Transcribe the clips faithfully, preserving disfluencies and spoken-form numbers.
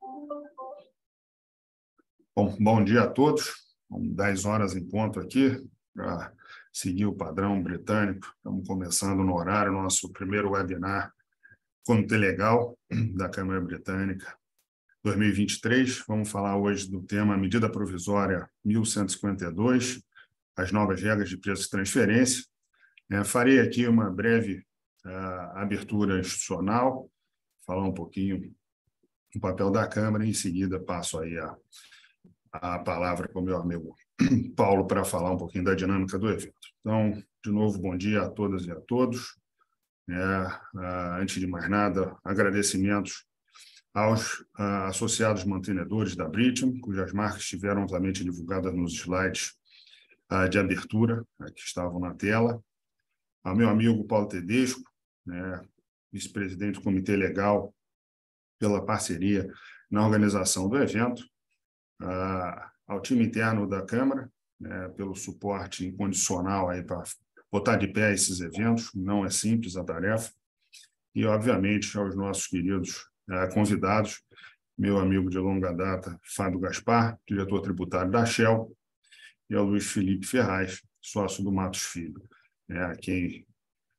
Bom, bom dia a todos. dez horas em ponto aqui, para seguir o padrão britânico. Estamos começando no horário, nosso primeiro webinar Comitê Legal da Câmara Britânica dois mil e vinte e três. Vamos falar hoje do tema Medida Provisória mil cento e cinquenta e dois, as novas regras de preço de transferência. É, farei aqui uma breve uh, abertura institucional, falar um pouquinho do papel da Câmara, e em seguida passo aí a, a palavra para o meu amigo Paulo para falar um pouquinho da dinâmica do evento. Então, de novo, bom dia a todas e a todos. É, uh, antes de mais nada, agradecimentos aos uh, associados mantenedores da Britam, cujas marcas estiveram amplamente divulgadas nos slides uh, de abertura, uh, que estavam na tela. Ao meu amigo Paulo Tedesco, né, vice-presidente do Comitê Legal, pela parceria na organização do evento, uh, ao time interno da Câmara, né, pelo suporte incondicional aí para botar de pé esses eventos, não é simples a tarefa, e, obviamente, aos nossos queridos uh, convidados, meu amigo de longa data, Fábio Gaspar, diretor tributário da Shell, e ao Luiz Felipe Ferraz, sócio do Matos Filho, né, a quem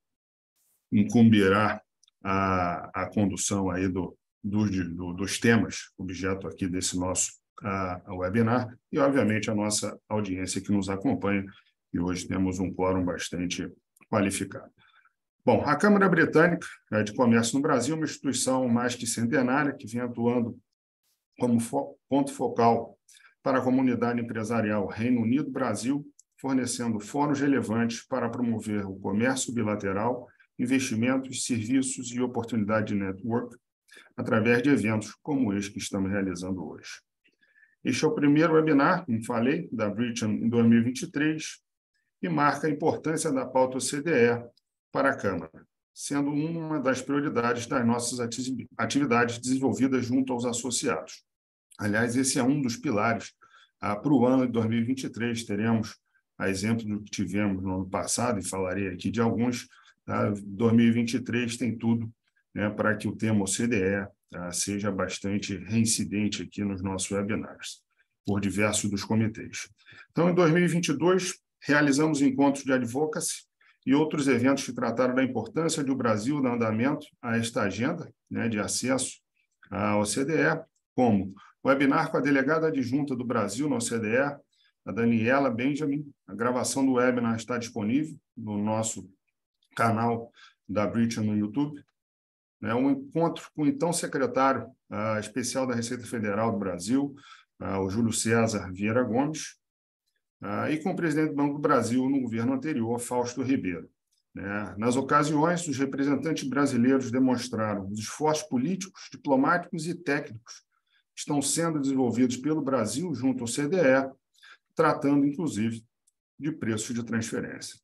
incumbirá a, a condução aí do, do, do, dos temas, objeto aqui desse nosso uh, webinar, e, obviamente, a nossa audiência que nos acompanha, e hoje temos um quórum bastante qualificado. Bom, a Câmara Britânica de Comércio no Brasil é uma instituição mais que centenária, que vem atuando como fo- ponto focal para a comunidade empresarial Reino Unido-Brasil, fornecendo fóruns relevantes para promover o comércio bilateral, investimentos, serviços e oportunidade de network, através de eventos como este que estamos realizando hoje. Este é o primeiro webinar, como falei, da Britam em dois mil e vinte e três, e marca a importância da pauta O C D E para a Câmara, sendo uma das prioridades das nossas atividades desenvolvidas junto aos associados. Aliás, esse é um dos pilares ah, para o ano de dois mil e vinte e três. Teremos, a exemplo do que tivemos no ano passado, e falarei aqui de alguns, tá? dois mil e vinte e três tem tudo, né, para que o tema O C D E ah, seja bastante reincidente aqui nos nossos webinars, por diversos dos comitês. Então, em dois mil e vinte e dois, realizamos encontros de advocacy e outros eventos que trataram da importância do Brasil no andamento a esta agenda, né, de acesso ao O C D E, como webinar com a delegada adjunta do Brasil no O C D E, a Daniela Benjamin. A gravação do webinar está disponível no nosso canal da Britam no YouTube. É um encontro com o então secretário uh, especial da Receita Federal do Brasil, uh, o Júlio César Vieira Gomes, uh, e com o presidente do Banco do Brasil no governo anterior, Fausto Ribeiro. Né? Nas ocasiões, os representantes brasileiros demonstraram os esforços políticos, diplomáticos e técnicos que estão sendo desenvolvidos pelo Brasil junto ao C D E, tratando, inclusive, de preços de transferência.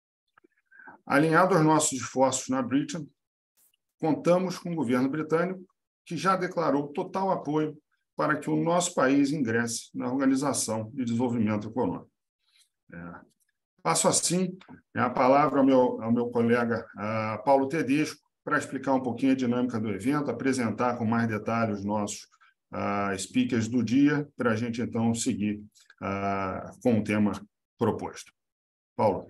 Alinhado aos nossos esforços na Britam, contamos com o governo britânico, que já declarou total apoio para que o nosso país ingresse na Organização de Desenvolvimento Econômico. É. Passo, assim, a palavra ao meu, ao meu colega a Paulo Tedesco, para explicar um pouquinho a dinâmica do evento, apresentar com mais detalhes os nossos uh, speakers do dia, para a gente, então, seguir uh, com o tema proposto. Paulo.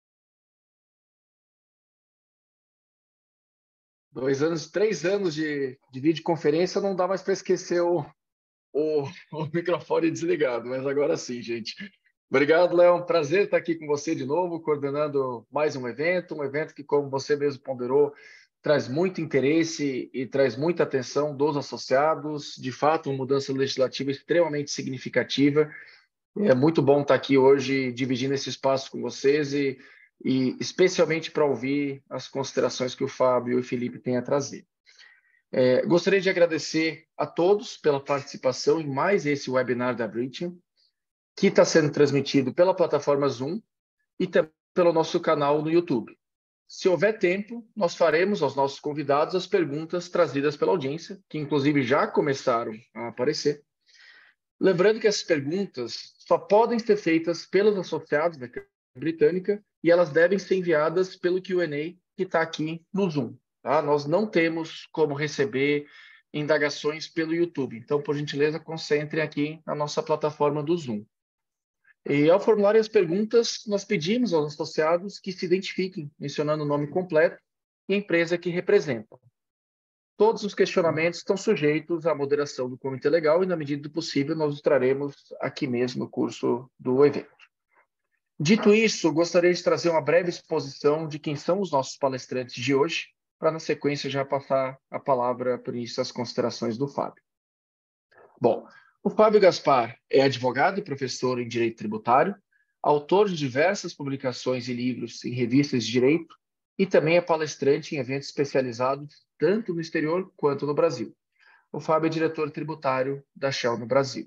Dois anos, três anos de, de videoconferência, não dá mais para esquecer o, o, o microfone desligado, mas agora sim, gente. Obrigado, Léo. Prazer estar aqui com você de novo, coordenando mais um evento, um evento que, como você mesmo ponderou, traz muito interesse e traz muita atenção dos associados. De fato, uma mudança legislativa extremamente significativa. É muito bom estar aqui hoje dividindo esse espaço com vocês e e especialmente para ouvir as considerações que o Fábio e o Felipe têm a trazer. É, gostaria de agradecer a todos pela participação em mais esse webinar da Britam, que está sendo transmitido pela plataforma Zoom e também pelo nosso canal no YouTube. Se houver tempo, nós faremos aos nossos convidados as perguntas trazidas pela audiência, que inclusive já começaram a aparecer. Lembrando que essas perguntas só podem ser feitas pelos associados da Câmara Britânica e elas devem ser enviadas pelo Q and A que está aqui no Zoom. Tá? Nós não temos como receber indagações pelo YouTube. Então, por gentileza, concentrem aqui na nossa plataforma do Zoom. E ao formularem as perguntas, nós pedimos aos associados que se identifiquem, mencionando o nome completo e a empresa que representam. Todos os questionamentos estão sujeitos à moderação do Comitê Legal e, na medida do possível, nós os traremos aqui mesmo no curso do evento. Dito isso, gostaria de trazer uma breve exposição de quem são os nossos palestrantes de hoje, para, na sequência, já passar a palavra para o início das considerações do Fábio. Bom, o Fábio Gaspar é advogado e professor em Direito Tributário, autor de diversas publicações e livros em revistas de direito e também é palestrante em eventos especializados tanto no exterior quanto no Brasil. O Fábio é diretor tributário da Shell no Brasil.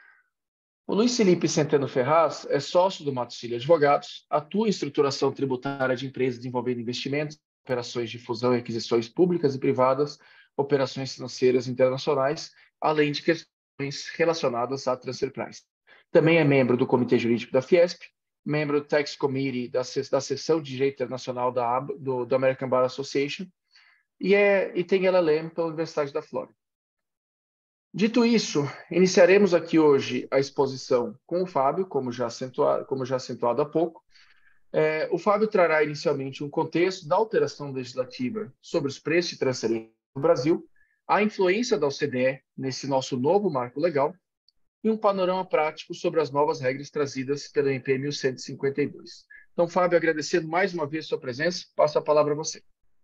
O Luiz Felipe Centeno Ferraz é sócio do Matos Filho Advogados, atua em estruturação tributária de empresas envolvendo investimentos, operações de fusão e aquisições públicas e privadas, operações financeiras internacionais, além de questões relacionadas à transfer price. Também é membro do Comitê Jurídico da Fiesp, membro do Tax Committee da, da Seção de Direito Internacional da, do, do American Bar Association e, é, e tem L L M pela Universidade da Flórida. Dito isso, iniciaremos aqui hoje a exposição com o Fábio, como já acentuado, como já acentuado há pouco. É, o Fábio trará inicialmente um contexto da alteração legislativa sobre os preços de transferência no Brasil, a influência da O C D E nesse nosso novo marco legal e um panorama prático sobre as novas regras trazidas pela M P mil cento e cinquenta e dois. Então, Fábio, agradecendo mais uma vez a sua presença, passo a palavra a você.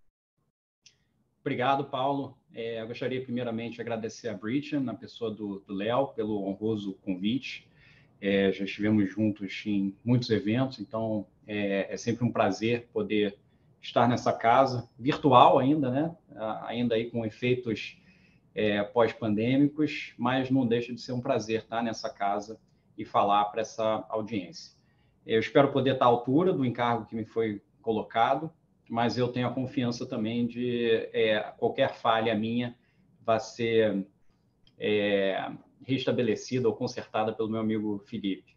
Obrigado, Paulo. É, eu gostaria primeiramente de agradecer a Bridgen, na pessoa do Léo, pelo honroso convite. É, já estivemos juntos em muitos eventos, então é, é sempre um prazer poder estar nessa casa, virtual ainda, né? Ainda aí com efeitos é, pós-pandêmicos, mas não deixa de ser um prazer estar nessa casa e falar para essa audiência. Eu espero poder estar à altura do encargo que me foi colocado, mas eu tenho a confiança também de é, qualquer falha minha vai ser é, restabelecida ou consertada pelo meu amigo Felipe.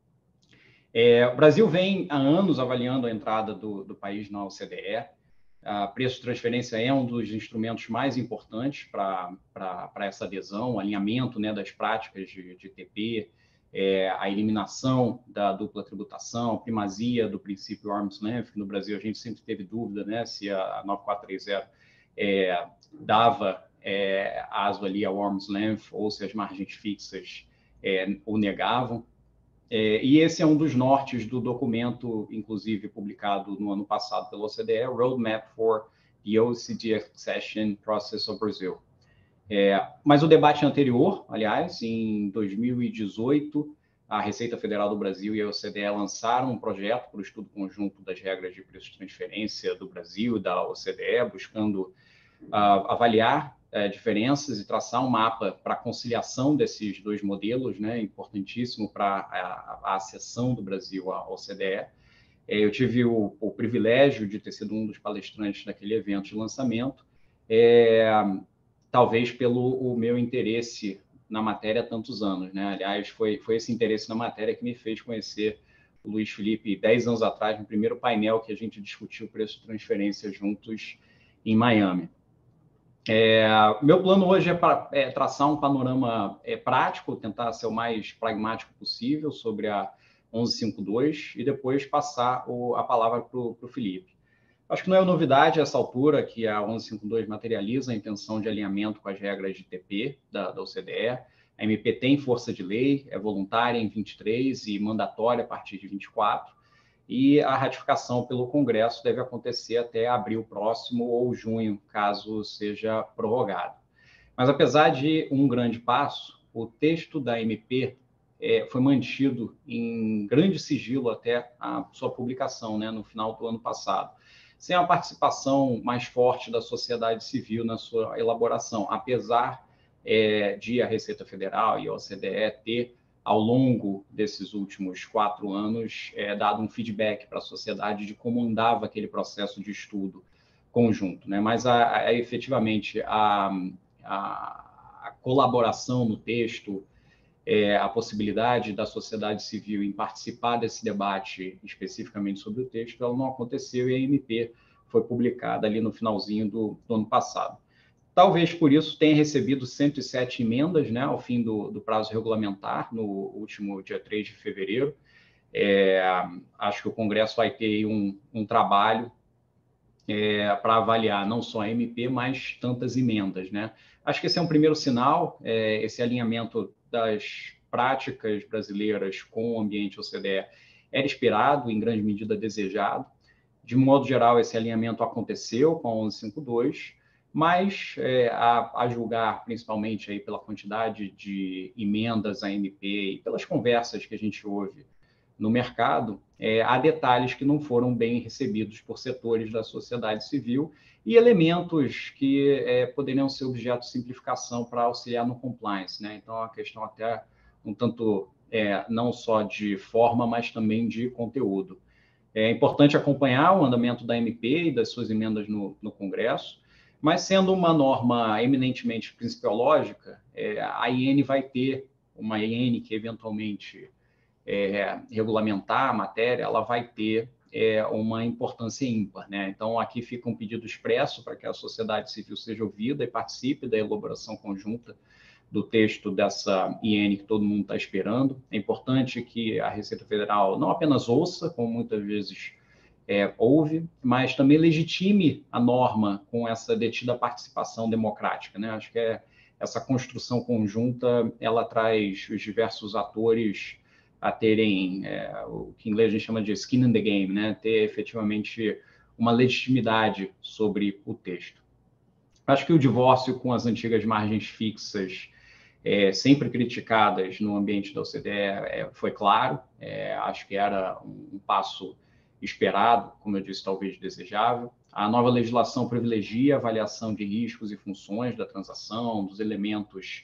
É, o Brasil vem há anos avaliando a entrada do, do país na O C D E. A preço de transferência é um dos instrumentos mais importantes para essa adesão, o alinhamento, né, das práticas de, de T P, é, a eliminação da dupla tributação, a primazia do princípio arm's length, que no Brasil a gente sempre teve dúvida, né, se a nove quatro três zero é, dava é, aso ali ao arm's length ou se as margens fixas é, o negavam. É, e esse é um dos nortes do documento, inclusive publicado no ano passado pela O C D E, Roadmap for the O E C D Accession Process of Brazil. É, mas o debate anterior, aliás, em dois mil e dezoito, a Receita Federal do Brasil e a O C D E lançaram um projeto para o estudo conjunto das regras de preço de transferência do Brasil e da O C D E, buscando uh, avaliar uh, diferenças e traçar um mapa para a conciliação desses dois modelos, né, importantíssimo para a, a acessão do Brasil à O C D E. Eu tive o, o privilégio de ter sido um dos palestrantes naquele evento de lançamento, é, talvez pelo o meu interesse na matéria há tantos anos, né? Aliás, foi, foi esse interesse na matéria que me fez conhecer o Luiz Felipe dez anos atrás, no primeiro painel que a gente discutiu o preço de transferência juntos em Miami. É, meu plano hoje é, pra, é traçar um panorama é, prático, tentar ser o mais pragmático possível sobre a onze cinquenta e dois e depois passar o, a palavra para o Felipe. Acho que não é novidade a essa altura que a onze cinquenta e dois materializa a intenção de alinhamento com as regras de T P da, da O C D E. A M P tem força de lei, é voluntária em vinte e três e mandatória a partir de vinte e quatro, e a ratificação pelo Congresso deve acontecer até abril próximo ou junho, caso seja prorrogado. Mas, apesar de um grande passo, o texto da M P é, foi mantido em grande sigilo até a sua publicação, né, no final do ano passado, sem a participação mais forte da sociedade civil na sua elaboração, apesar é, de a Receita Federal e a O C D E ter, ao longo desses últimos quatro anos, é, dado um feedback para a sociedade de como andava aquele processo de estudo conjunto, né? Mas, a, a, efetivamente, a, a, a colaboração no texto, é, a possibilidade da sociedade civil em participar desse debate especificamente sobre o texto, ela não aconteceu e a M P foi publicada ali no finalzinho do, do ano passado. talvez por isso tenha recebido cento e sete emendas, né, ao fim do, do prazo regulamentar, no último dia três de fevereiro. É, acho que o Congresso vai ter um, um trabalho é, para avaliar não só a M P, mas tantas emendas, né? Acho que esse é um primeiro sinal, é, esse alinhamento das práticas brasileiras com o ambiente O C D E era esperado, em grande medida desejado. De modo geral, esse alinhamento aconteceu com a onze cinquenta e dois, mas é, a, a julgar principalmente aí pela quantidade de emendas à M P e pelas conversas que a gente ouve no mercado, é, há detalhes que não foram bem recebidos por setores da sociedade civil e elementos que é, poderiam ser objeto de simplificação para auxiliar no compliance, né? Então, é uma questão até um tanto é, não só de forma, mas também de conteúdo. É importante acompanhar o andamento da M P e das suas emendas no, no Congresso, mas sendo uma norma eminentemente principiológica, é, a I N vai ter uma I N que eventualmente é, regulamentar a matéria, ela vai ter é, uma importância ímpar, né? Então, aqui fica um pedido expresso para que a sociedade civil seja ouvida e participe da elaboração conjunta do texto dessa I N que todo mundo está esperando. É importante que a Receita Federal não apenas ouça, como muitas vezes é, ouve, mas também legitime a norma com essa detida participação democrática, né? Acho que é, essa construção conjunta, ela traz os diversos atores a terem é, o que em inglês a gente chama de skin in the game, né? Ter efetivamente uma legitimidade sobre o texto. Acho que o divórcio com as antigas margens fixas, é, sempre criticadas no ambiente da O C D E, é, foi claro, é, acho que era um, um passo esperado, como eu disse, talvez desejável. A nova legislação privilegia a avaliação de riscos e funções da transação, dos elementos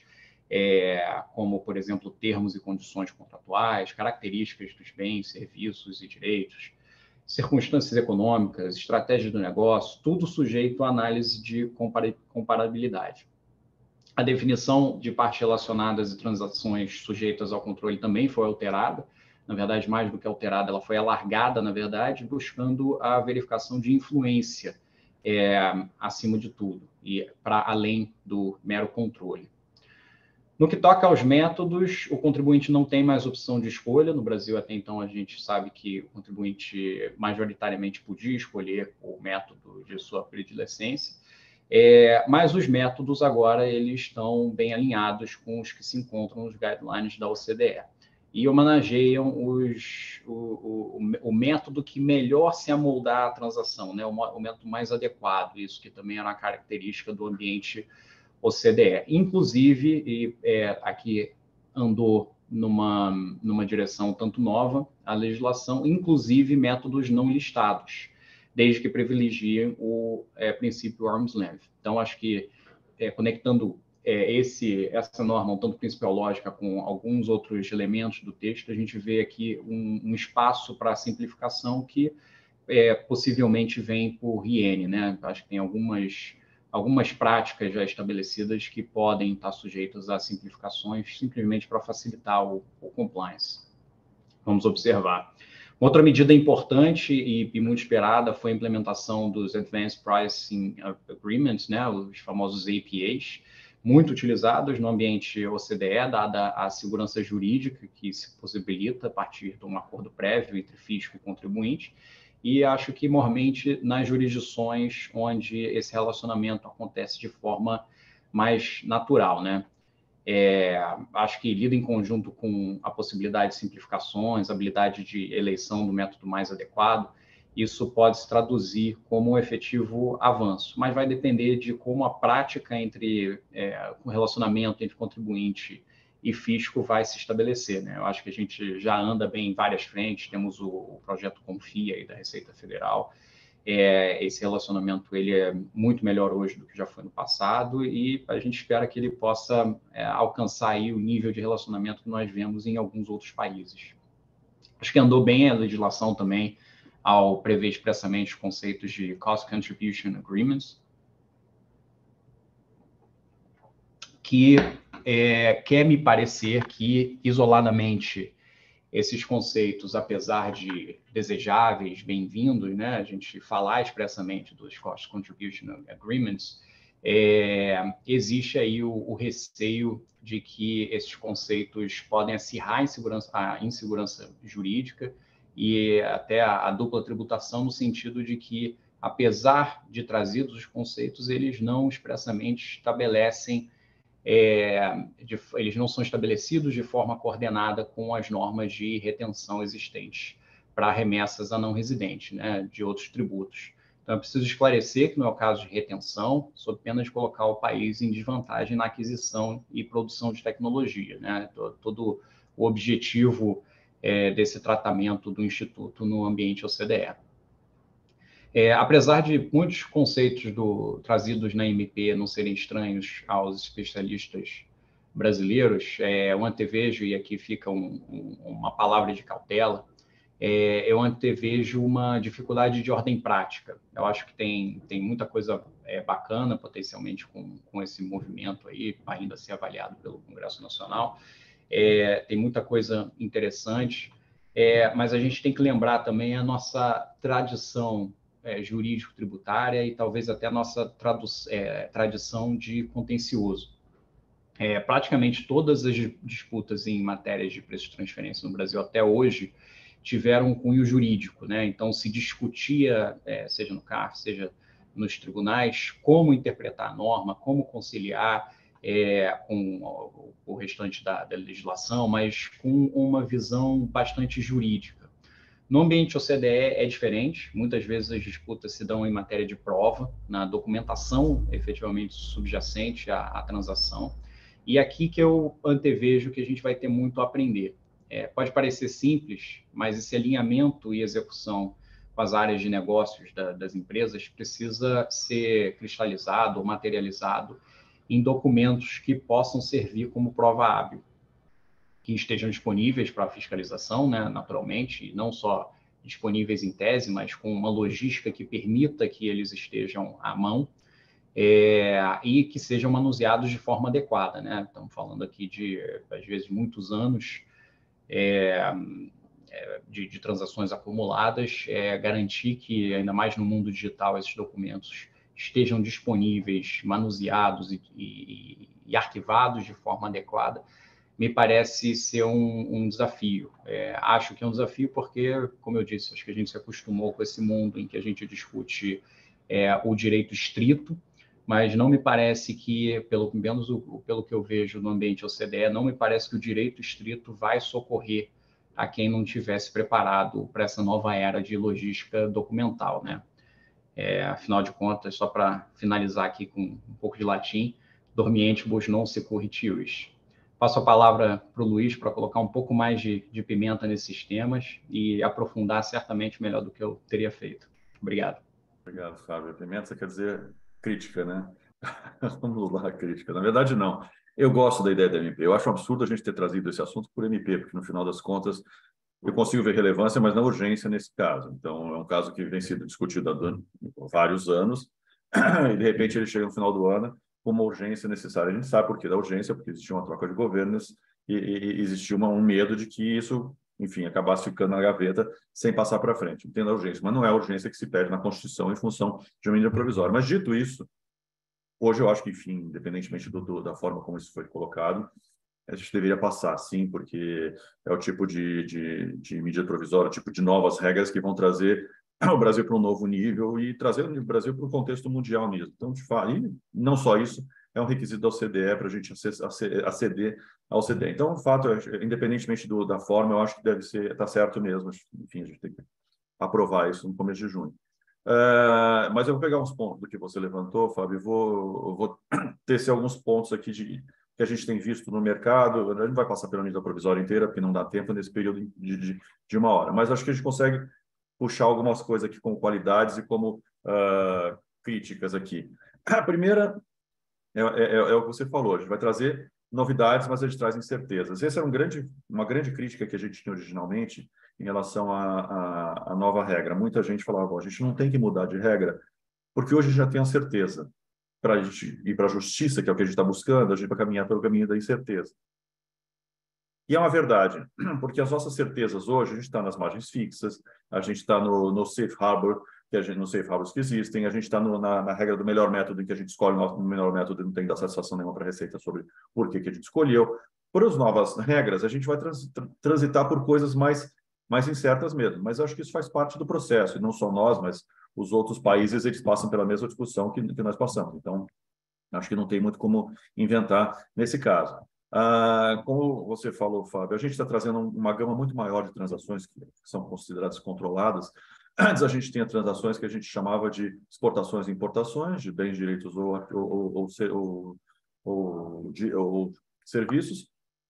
é, como, por exemplo, termos e condições contratuais, características dos bens, serviços e direitos, circunstâncias econômicas, estratégias do negócio, tudo sujeito à análise de comparabilidade. A definição de partes relacionadas e transações sujeitas ao controle também foi alterada. Na verdade, mais do que alterada, ela foi alargada, na verdade, buscando a verificação de influência é, acima de tudo e para além do mero controle. No que toca aos métodos, o contribuinte não tem mais opção de escolha. No Brasil, até então, a gente sabe que o contribuinte majoritariamente podia escolher o método de sua predilecência, é, mas os métodos agora eles estão bem alinhados com os que se encontram nos guidelines da O C D E e homenageiam os, o, o, o método que melhor se amoldar à transação, né? o, o método mais adequado, isso que também era uma característica do ambiente O C D E. Inclusive, e é, aqui andou numa, numa direção tanto nova, a legislação, inclusive métodos não listados, desde que privilegiem o é, princípio arm's length. Então, acho que é, conectando é, esse, essa norma, um tanto principiológica, com alguns outros elementos do texto, a gente vê aqui um, um espaço para simplificação que é, possivelmente vem por I N, né? Acho que tem algumas algumas práticas já estabelecidas que podem estar sujeitas a simplificações simplesmente para facilitar o, o compliance. Vamos observar. Outra medida importante e, e muito esperada foi a implementação dos Advanced Pricing Agreements, né, os famosos A P As, muito utilizados no ambiente O C D E, dada a segurança jurídica que se possibilita a partir de um acordo prévio entre fisco e contribuinte. E acho que, mormente, nas jurisdições onde esse relacionamento acontece de forma mais natural, né? É, acho que lida em conjunto com a possibilidade de simplificações, habilidade de eleição do método mais adequado, isso pode se traduzir como um efetivo avanço, mas vai depender de como a prática entre é, o relacionamento entre contribuinte e fisco vai se estabelecer, né? Eu acho que a gente já anda bem em várias frentes, temos o, o projeto Confia aí da Receita Federal, é, esse relacionamento ele é muito melhor hoje do que já foi no passado e a gente espera que ele possa é, alcançar aí o nível de relacionamento que nós vemos em alguns outros países. Acho que andou bem a legislação também ao prever expressamente os conceitos de Cost Contribution Agreements, que é, quer me parecer que, isoladamente, esses conceitos, apesar de desejáveis, bem-vindos, né, a gente falar expressamente dos Cost Contribution Agreements, é, existe aí o, o receio de que esses conceitos podem acirrar a insegurança, a insegurança jurídica e até a, a dupla tributação, no sentido de que, apesar de trazidos os conceitos, eles não expressamente estabelecem, é, de, eles não são estabelecidos de forma coordenada com as normas de retenção existentes para remessas a não residentes, né, de outros tributos. Então, é preciso esclarecer que não é o caso de retenção, sob pena de colocar o país em desvantagem na aquisição e produção de tecnologia, né? Todo o objetivo é, desse tratamento do Instituto no ambiente O C D E. É, apesar de muitos conceitos do, trazidos na M P não serem estranhos aos especialistas brasileiros, é, eu antevejo, e aqui fica um, um, uma palavra de cautela, é, eu antevejo uma dificuldade de ordem prática. Eu acho que tem, tem muita coisa é, bacana, potencialmente, com, com esse movimento aí, ainda a ser avaliado pelo Congresso Nacional. É, tem muita coisa interessante, é, mas a gente tem que lembrar também a nossa tradição é, jurídico-tributária e talvez até a nossa é, tradição de contencioso. É, praticamente todas as disputas em matérias de preço de transferência no Brasil até hoje tiveram um cunho jurídico, né? Então, se discutia, é, seja no C A R, seja nos tribunais, como interpretar a norma, como conciliar é, com o, o restante da, da legislação, mas com uma visão bastante jurídica. No ambiente O C D E é diferente, muitas vezes as disputas se dão em matéria de prova, na documentação efetivamente subjacente à, à transação, e aqui que eu antevejo que a gente vai ter muito a aprender. É, pode parecer simples, mas esse alinhamento e execução com as áreas de negócios da, das empresas precisa ser cristalizado ou materializado em documentos que possam servir como prova hábil, que estejam disponíveis para a fiscalização, né, naturalmente, e não só disponíveis em tese, mas com uma logística que permita que eles estejam à mão, É, e que sejam manuseados de forma adequada, né? Estamos falando aqui de, às vezes, muitos anos é, de, de transações acumuladas, é, garantir que, ainda mais no mundo digital, esses documentos estejam disponíveis, manuseados e, e, e arquivados de forma adequada, me parece ser um, um desafio. É, acho que é um desafio porque, como eu disse, acho que a gente se acostumou com esse mundo em que a gente discute é, o direito estrito, mas não me parece que, pelo menos o, pelo que eu vejo no ambiente O C D E, não me parece que o direito estrito vai socorrer a quem não tivesse preparado para essa nova era de logística documental, né? É, afinal de contas, só para finalizar aqui com um pouco de latim, dormientibus non securritius. Passo a palavra para o Luiz para colocar um pouco mais de, de pimenta nesses temas e aprofundar certamente melhor do que eu teria feito. Obrigado. Obrigado, Fábio. Pimenta quer dizer crítica, né? Vamos lá, crítica. Na verdade, não. Eu gosto da ideia da M P. Eu acho um absurdo a gente ter trazido esse assunto por M P, porque, no final das contas, eu consigo ver relevância, mas não urgência nesse caso. Então, é um caso que vem sendo discutido há vários anos, e, de repente, ele chega no final do ano com uma urgência necessária. A gente sabe por que da urgência, porque existia uma troca de governos e, e, e existia uma, um medo de que isso, enfim, acabasse ficando na gaveta sem passar para frente. Entendo a urgência, mas não é a urgência que se pede na Constituição em função de uma medida provisória. Mas, dito isso, hoje eu acho que, enfim, independentemente do, do, da forma como isso foi colocado, a gente deveria passar, sim, porque é o tipo de, de, de medida provisória, o tipo de novas regras que vão trazer o Brasil para um novo nível e trazer o Brasil para um contexto mundial mesmo. Então, de fato, e não só isso, é um requisito da O C D E para a gente aceder ao O C D E. Então, o fato, independentemente do, da forma, eu acho que deve ser, está certo mesmo. Enfim, a gente tem que aprovar isso no começo de junho. Uh, mas eu vou pegar uns pontos do que você levantou, Fábio, e vou, vou tecer alguns pontos aqui de, que a gente tem visto no mercado. A gente não vai passar pela medida provisória inteira, porque não dá tempo nesse período de, de, de uma hora, mas acho que a gente consegue puxar algumas coisas aqui como qualidades e como uh, críticas aqui. A primeira é, é, é o que você falou, a gente vai trazer novidades, mas a gente traz incertezas. Essa é um grande, uma grande crítica que a gente tinha originalmente em relação à, à, à nova regra. Muita gente falava, a gente não tem que mudar de regra, porque hoje já tem a certeza. Para a gente ir para a justiça, que é o que a gente está buscando, a gente vai caminhar pelo caminho da incerteza. E é uma verdade, porque as nossas certezas hoje, a gente está nas margens fixas, a gente está no, no safe harbor, que a gente não safe havens que existem, a gente está na, na regra do melhor método, em que a gente escolhe o nosso melhor método e não tem que dar satisfação nenhuma para a Receita sobre por que, que a gente escolheu. Por as novas regras, a gente vai trans, transitar por coisas mais, mais incertas mesmo, mas eu acho que isso faz parte do processo, e não só nós, mas os outros países, eles passam pela mesma discussão que, que nós passamos. Então, acho que não tem muito como inventar nesse caso. Ah, como você falou, Fábio, a gente está trazendo uma gama muito maior de transações que são consideradas controladas. Antes a gente tinha transações que a gente chamava de exportações e importações, de bens, direitos ou, ou, ou, ou, ou, de, ou serviços,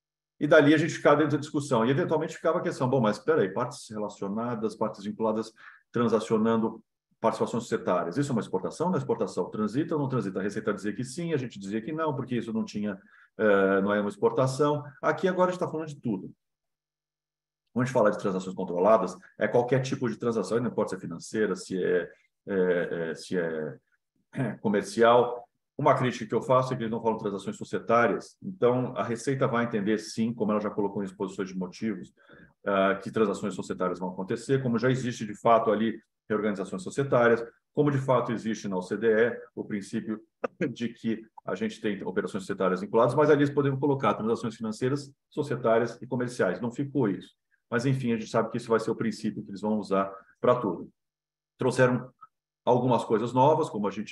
e dali a gente ficava dentro da discussão. E eventualmente ficava a questão, bom, mas espera aí, partes relacionadas, partes vinculadas, transacionando participações societárias. Isso é uma exportação? Não é exportação? Transita ou não transita? A Receita dizia que sim, a gente dizia que não, porque isso não tinha, uh, não é uma exportação. Aqui agora a gente está falando de tudo. Quando a gente fala de transações controladas, é qualquer tipo de transação, não importa se é financeira, se é, é, é, se é, é comercial. Uma crítica que eu faço é que eles não falam de transações societárias. Então, a Receita vai entender, sim, como ela já colocou em exposições de motivos, uh, que transações societárias vão acontecer, como já existe, de fato, ali reorganizações societárias, como de fato existe na O C D E o princípio de que a gente tem operações societárias vinculadas, mas ali podemos colocar transações financeiras, societárias e comerciais. Não ficou isso. Mas, enfim, a gente sabe que esse vai ser o princípio que eles vão usar para tudo. Trouxeram algumas coisas novas, como a gente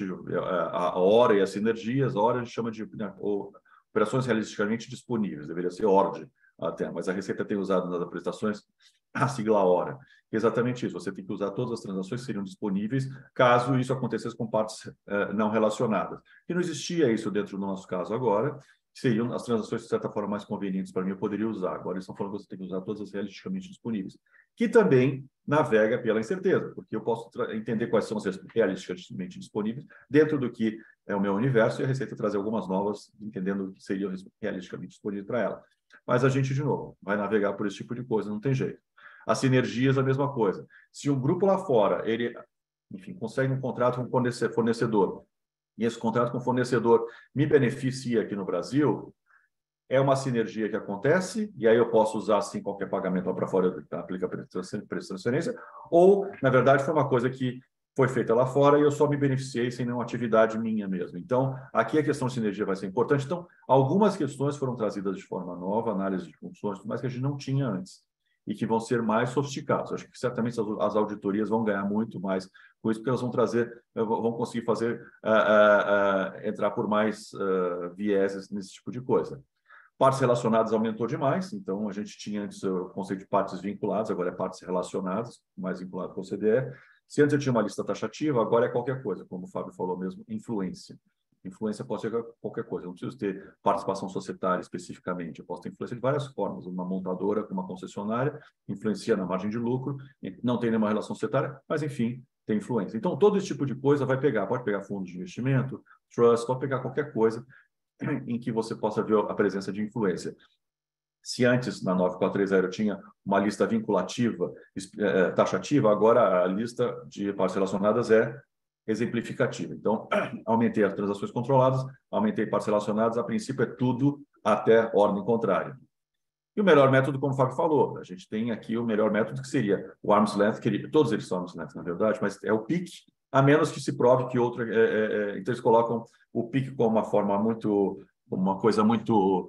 a hora e as sinergias. A hora a gente chama de, né, operações realisticamente disponíveis, deveria ser O R D até, mas a Receita tem usado nas apresentações a sigla hora. Exatamente isso, você tem que usar todas as transações que seriam disponíveis caso isso acontecesse com partes eh, não relacionadas. E não existia isso dentro do nosso caso agora, seriam as transações, de certa forma, mais convenientes para mim, eu poderia usar. Agora eles estão falando que você tem que usar todas as realisticamente disponíveis, que também navega pela incerteza, porque eu posso entender quais são as realisticamente disponíveis dentro do que é o meu universo, e a Receita trazer algumas novas, entendendo o que seriam realisticamente disponíveis para ela. Mas a gente, de novo, vai navegar por esse tipo de coisa, não tem jeito. As sinergias, a mesma coisa. Se um grupo lá fora, ele, enfim, consegue um contrato com um fornecedor, e esse contrato com o fornecedor me beneficia aqui no Brasil, é uma sinergia que acontece, e aí eu posso usar, assim, qualquer pagamento lá para fora, aplica preço de transferência, ou, na verdade, foi uma coisa que foi feita lá fora e eu só me beneficiei sem nenhuma atividade minha mesmo. Então, aqui a questão de sinergia vai ser importante. Então, algumas questões foram trazidas de forma nova, análise de funções, mas que a gente não tinha antes, e que vão ser mais sofisticados. Acho que certamente as auditorias vão ganhar muito mais com isso, porque elas vão trazer, vão conseguir fazer, uh, uh, uh, entrar por mais uh, vieses nesse tipo de coisa. Partes relacionadas aumentou demais, então a gente tinha antes o conceito de partes vinculadas, agora é partes relacionadas, mais vinculado com o C D E. Se antes eu tinha uma lista taxativa, agora é qualquer coisa, como o Fábio falou mesmo, influência. Influência pode ser qualquer coisa, eu não preciso ter participação societária especificamente, eu posso ter influência de várias formas. Uma montadora com uma concessionária influencia na margem de lucro, não tem nenhuma relação societária, mas enfim, tem influência. Então, todo esse tipo de coisa vai pegar, pode pegar fundos de investimento, trust, pode pegar qualquer coisa em que você possa ver a presença de influência. Se antes, na nove quatro três zero, tinha uma lista vinculativa, eh, taxativa, agora a lista de partes relacionadas é exemplificativa. Então, aumentei as transações controladas, aumentei partes relacionadas, a princípio é tudo até ordem contrária. E o melhor método, como o Fábio falou, a gente tem aqui o melhor método que seria o arm's length, que todos eles são arm's length, na verdade, mas é o P I C, a menos que se prove que outra... É, é, é, então, eles colocam o P I C como uma forma muito... uma coisa muito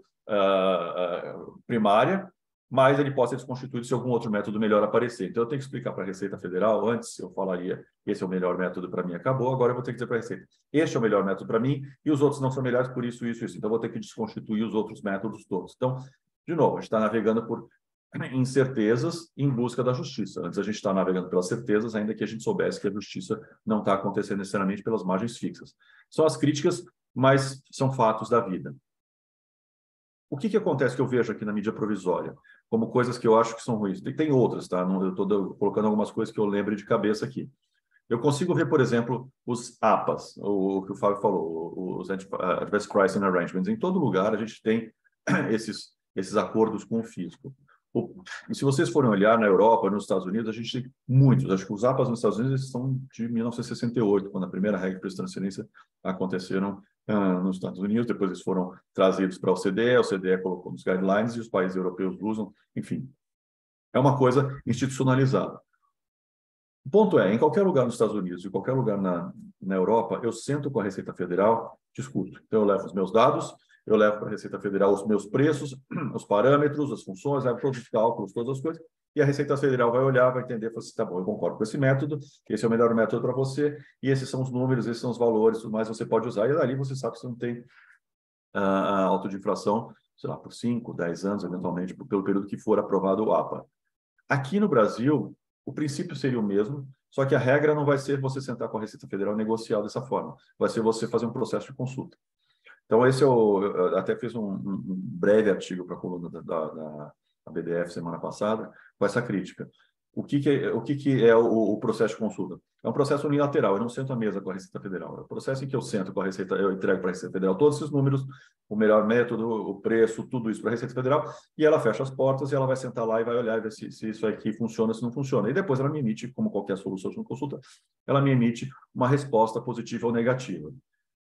uh, uh, primária, mas ele pode ser desconstituído se algum outro método melhor aparecer. Então, eu tenho que explicar para a Receita Federal. Antes, eu falaria, esse é o melhor método para mim, acabou. Agora, eu vou ter que dizer para a Receita, este é o melhor método para mim e os outros não são melhores por isso, isso, isso. Então, eu vou ter que desconstituir os outros métodos todos. Então, de novo, a gente está navegando por incertezas em busca da justiça. Antes, a gente está navegando pelas certezas, ainda que a gente soubesse que a justiça não está acontecendo necessariamente pelas margens fixas. São as críticas, mas são fatos da vida. O que, que acontece que eu vejo aqui na mídia provisória? Como coisas que eu acho que são ruins. Tem, tem outras, tá? Não, eu estou colocando algumas coisas que eu lembro de cabeça aqui. Eu consigo ver, por exemplo, os A P As, o, o que o Fábio falou, os Advanced Pricing Arrangements. Em todo lugar a gente tem esses, esses acordos com o fisco. O, e se vocês forem olhar na Europa, nos Estados Unidos, a gente tem muitos. Acho que os A P As nos Estados Unidos são de mil novecentos e sessenta e oito, quando a primeira regra de preço de transferência aconteceram uh, nos Estados Unidos. Depois eles foram trazidos para a O C D E, a O C D E colocou nos guidelines e os países europeus usam. Enfim, é uma coisa institucionalizada. O ponto é, em qualquer lugar nos Estados Unidos, em qualquer lugar na, na Europa, eu sento com a Receita Federal, discuto. Então, eu levo os meus dados, eu levo para a Receita Federal os meus preços, os parâmetros, as funções, levo todos os cálculos, todas as coisas, e a Receita Federal vai olhar, vai entender, falar assim, tá bom, eu concordo com esse método, esse é o melhor método para você, e esses são os números, esses são os valores, tudo mais você pode usar, e dali você sabe que você não tem uh, auto de infração, sei lá, por cinco, dez anos, eventualmente, pelo período que for aprovado o A P A. Aqui no Brasil, o princípio seria o mesmo, só que a regra não vai ser você sentar com a Receita Federal e negociar dessa forma, vai ser você fazer um processo de consulta. Então, esse eu, eu até fiz um, um breve artigo para a coluna da, da, da B D F semana passada, com essa crítica. O que, que é, o, que que é o, o processo de consulta? É um processo unilateral, eu não sento à mesa com a Receita Federal. É um processo em que eu sento com a Receita, eu entrego para a Receita Federal todos esses números, o melhor método, o preço, tudo isso para a Receita Federal, e ela fecha as portas e ela vai sentar lá e vai olhar e ver se, se isso aqui funciona, se não funciona. E depois ela me emite, como qualquer solução de consulta, ela me emite uma resposta positiva ou negativa.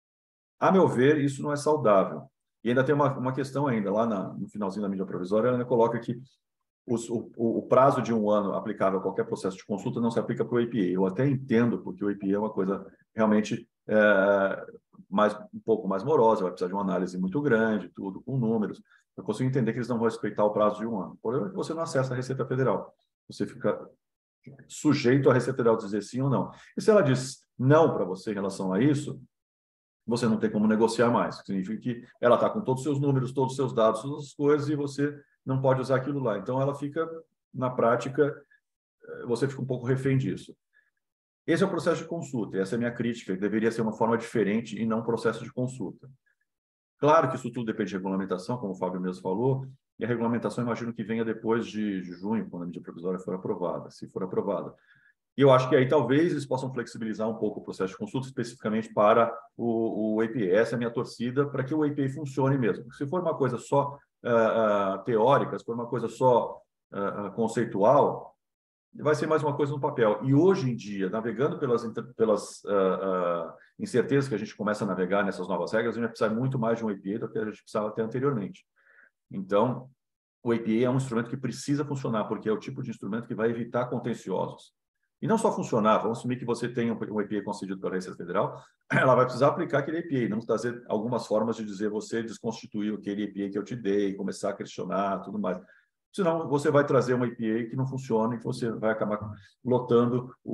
A meu ver, isso não é saudável. E ainda tem uma, uma questão ainda, lá na, no finalzinho da medida provisória, ela ainda coloca que os, o, o prazo de um ano aplicável a qualquer processo de consulta não se aplica para o A P A. Eu até entendo, porque o A P A é uma coisa realmente é, mais, um pouco mais morosa, vai precisar de uma análise muito grande, tudo com números. Eu consigo entender que eles não vão respeitar o prazo de um ano. O problema é que você não acessa a Receita Federal. Você fica sujeito à Receita Federal dizer sim ou não. E se ela diz não para você em relação a isso, você não tem como negociar mais. Significa que ela está com todos os seus números, todos os seus dados, todas as coisas, e você não pode usar aquilo lá. Então, ela fica, na prática, você fica um pouco refém disso. Esse é o processo de consulta, e essa é a minha crítica, que deveria ser uma forma diferente e não um processo de consulta. Claro que isso tudo depende de regulamentação, como o Fábio mesmo falou, e a regulamentação, imagino que venha depois de junho, quando a medida provisória for aprovada, se for aprovada. E eu acho que aí talvez eles possam flexibilizar um pouco o processo de consulta, especificamente para o, o A P A. Essa é a minha torcida, para que o A P A funcione mesmo. Porque se for uma coisa só uh, uh, teórica, se for uma coisa só uh, uh, conceitual, vai ser mais uma coisa no papel. E hoje em dia, navegando pelas, pelas uh, uh, incertezas que a gente começa a navegar nessas novas regras, a gente vai precisar muito mais de um A P A do que a gente precisava até anteriormente. Então, o A P A é um instrumento que precisa funcionar, porque é o tipo de instrumento que vai evitar contenciosos. E não só funcionar, vamos assumir que você tem um A P A concedido pela Receita Federal, ela vai precisar aplicar aquele A P A, não trazer algumas formas de dizer você desconstituiu aquele A P A que eu te dei, começar a questionar, tudo mais. Senão, você vai trazer um A P A que não funciona e que você vai acabar lotando o,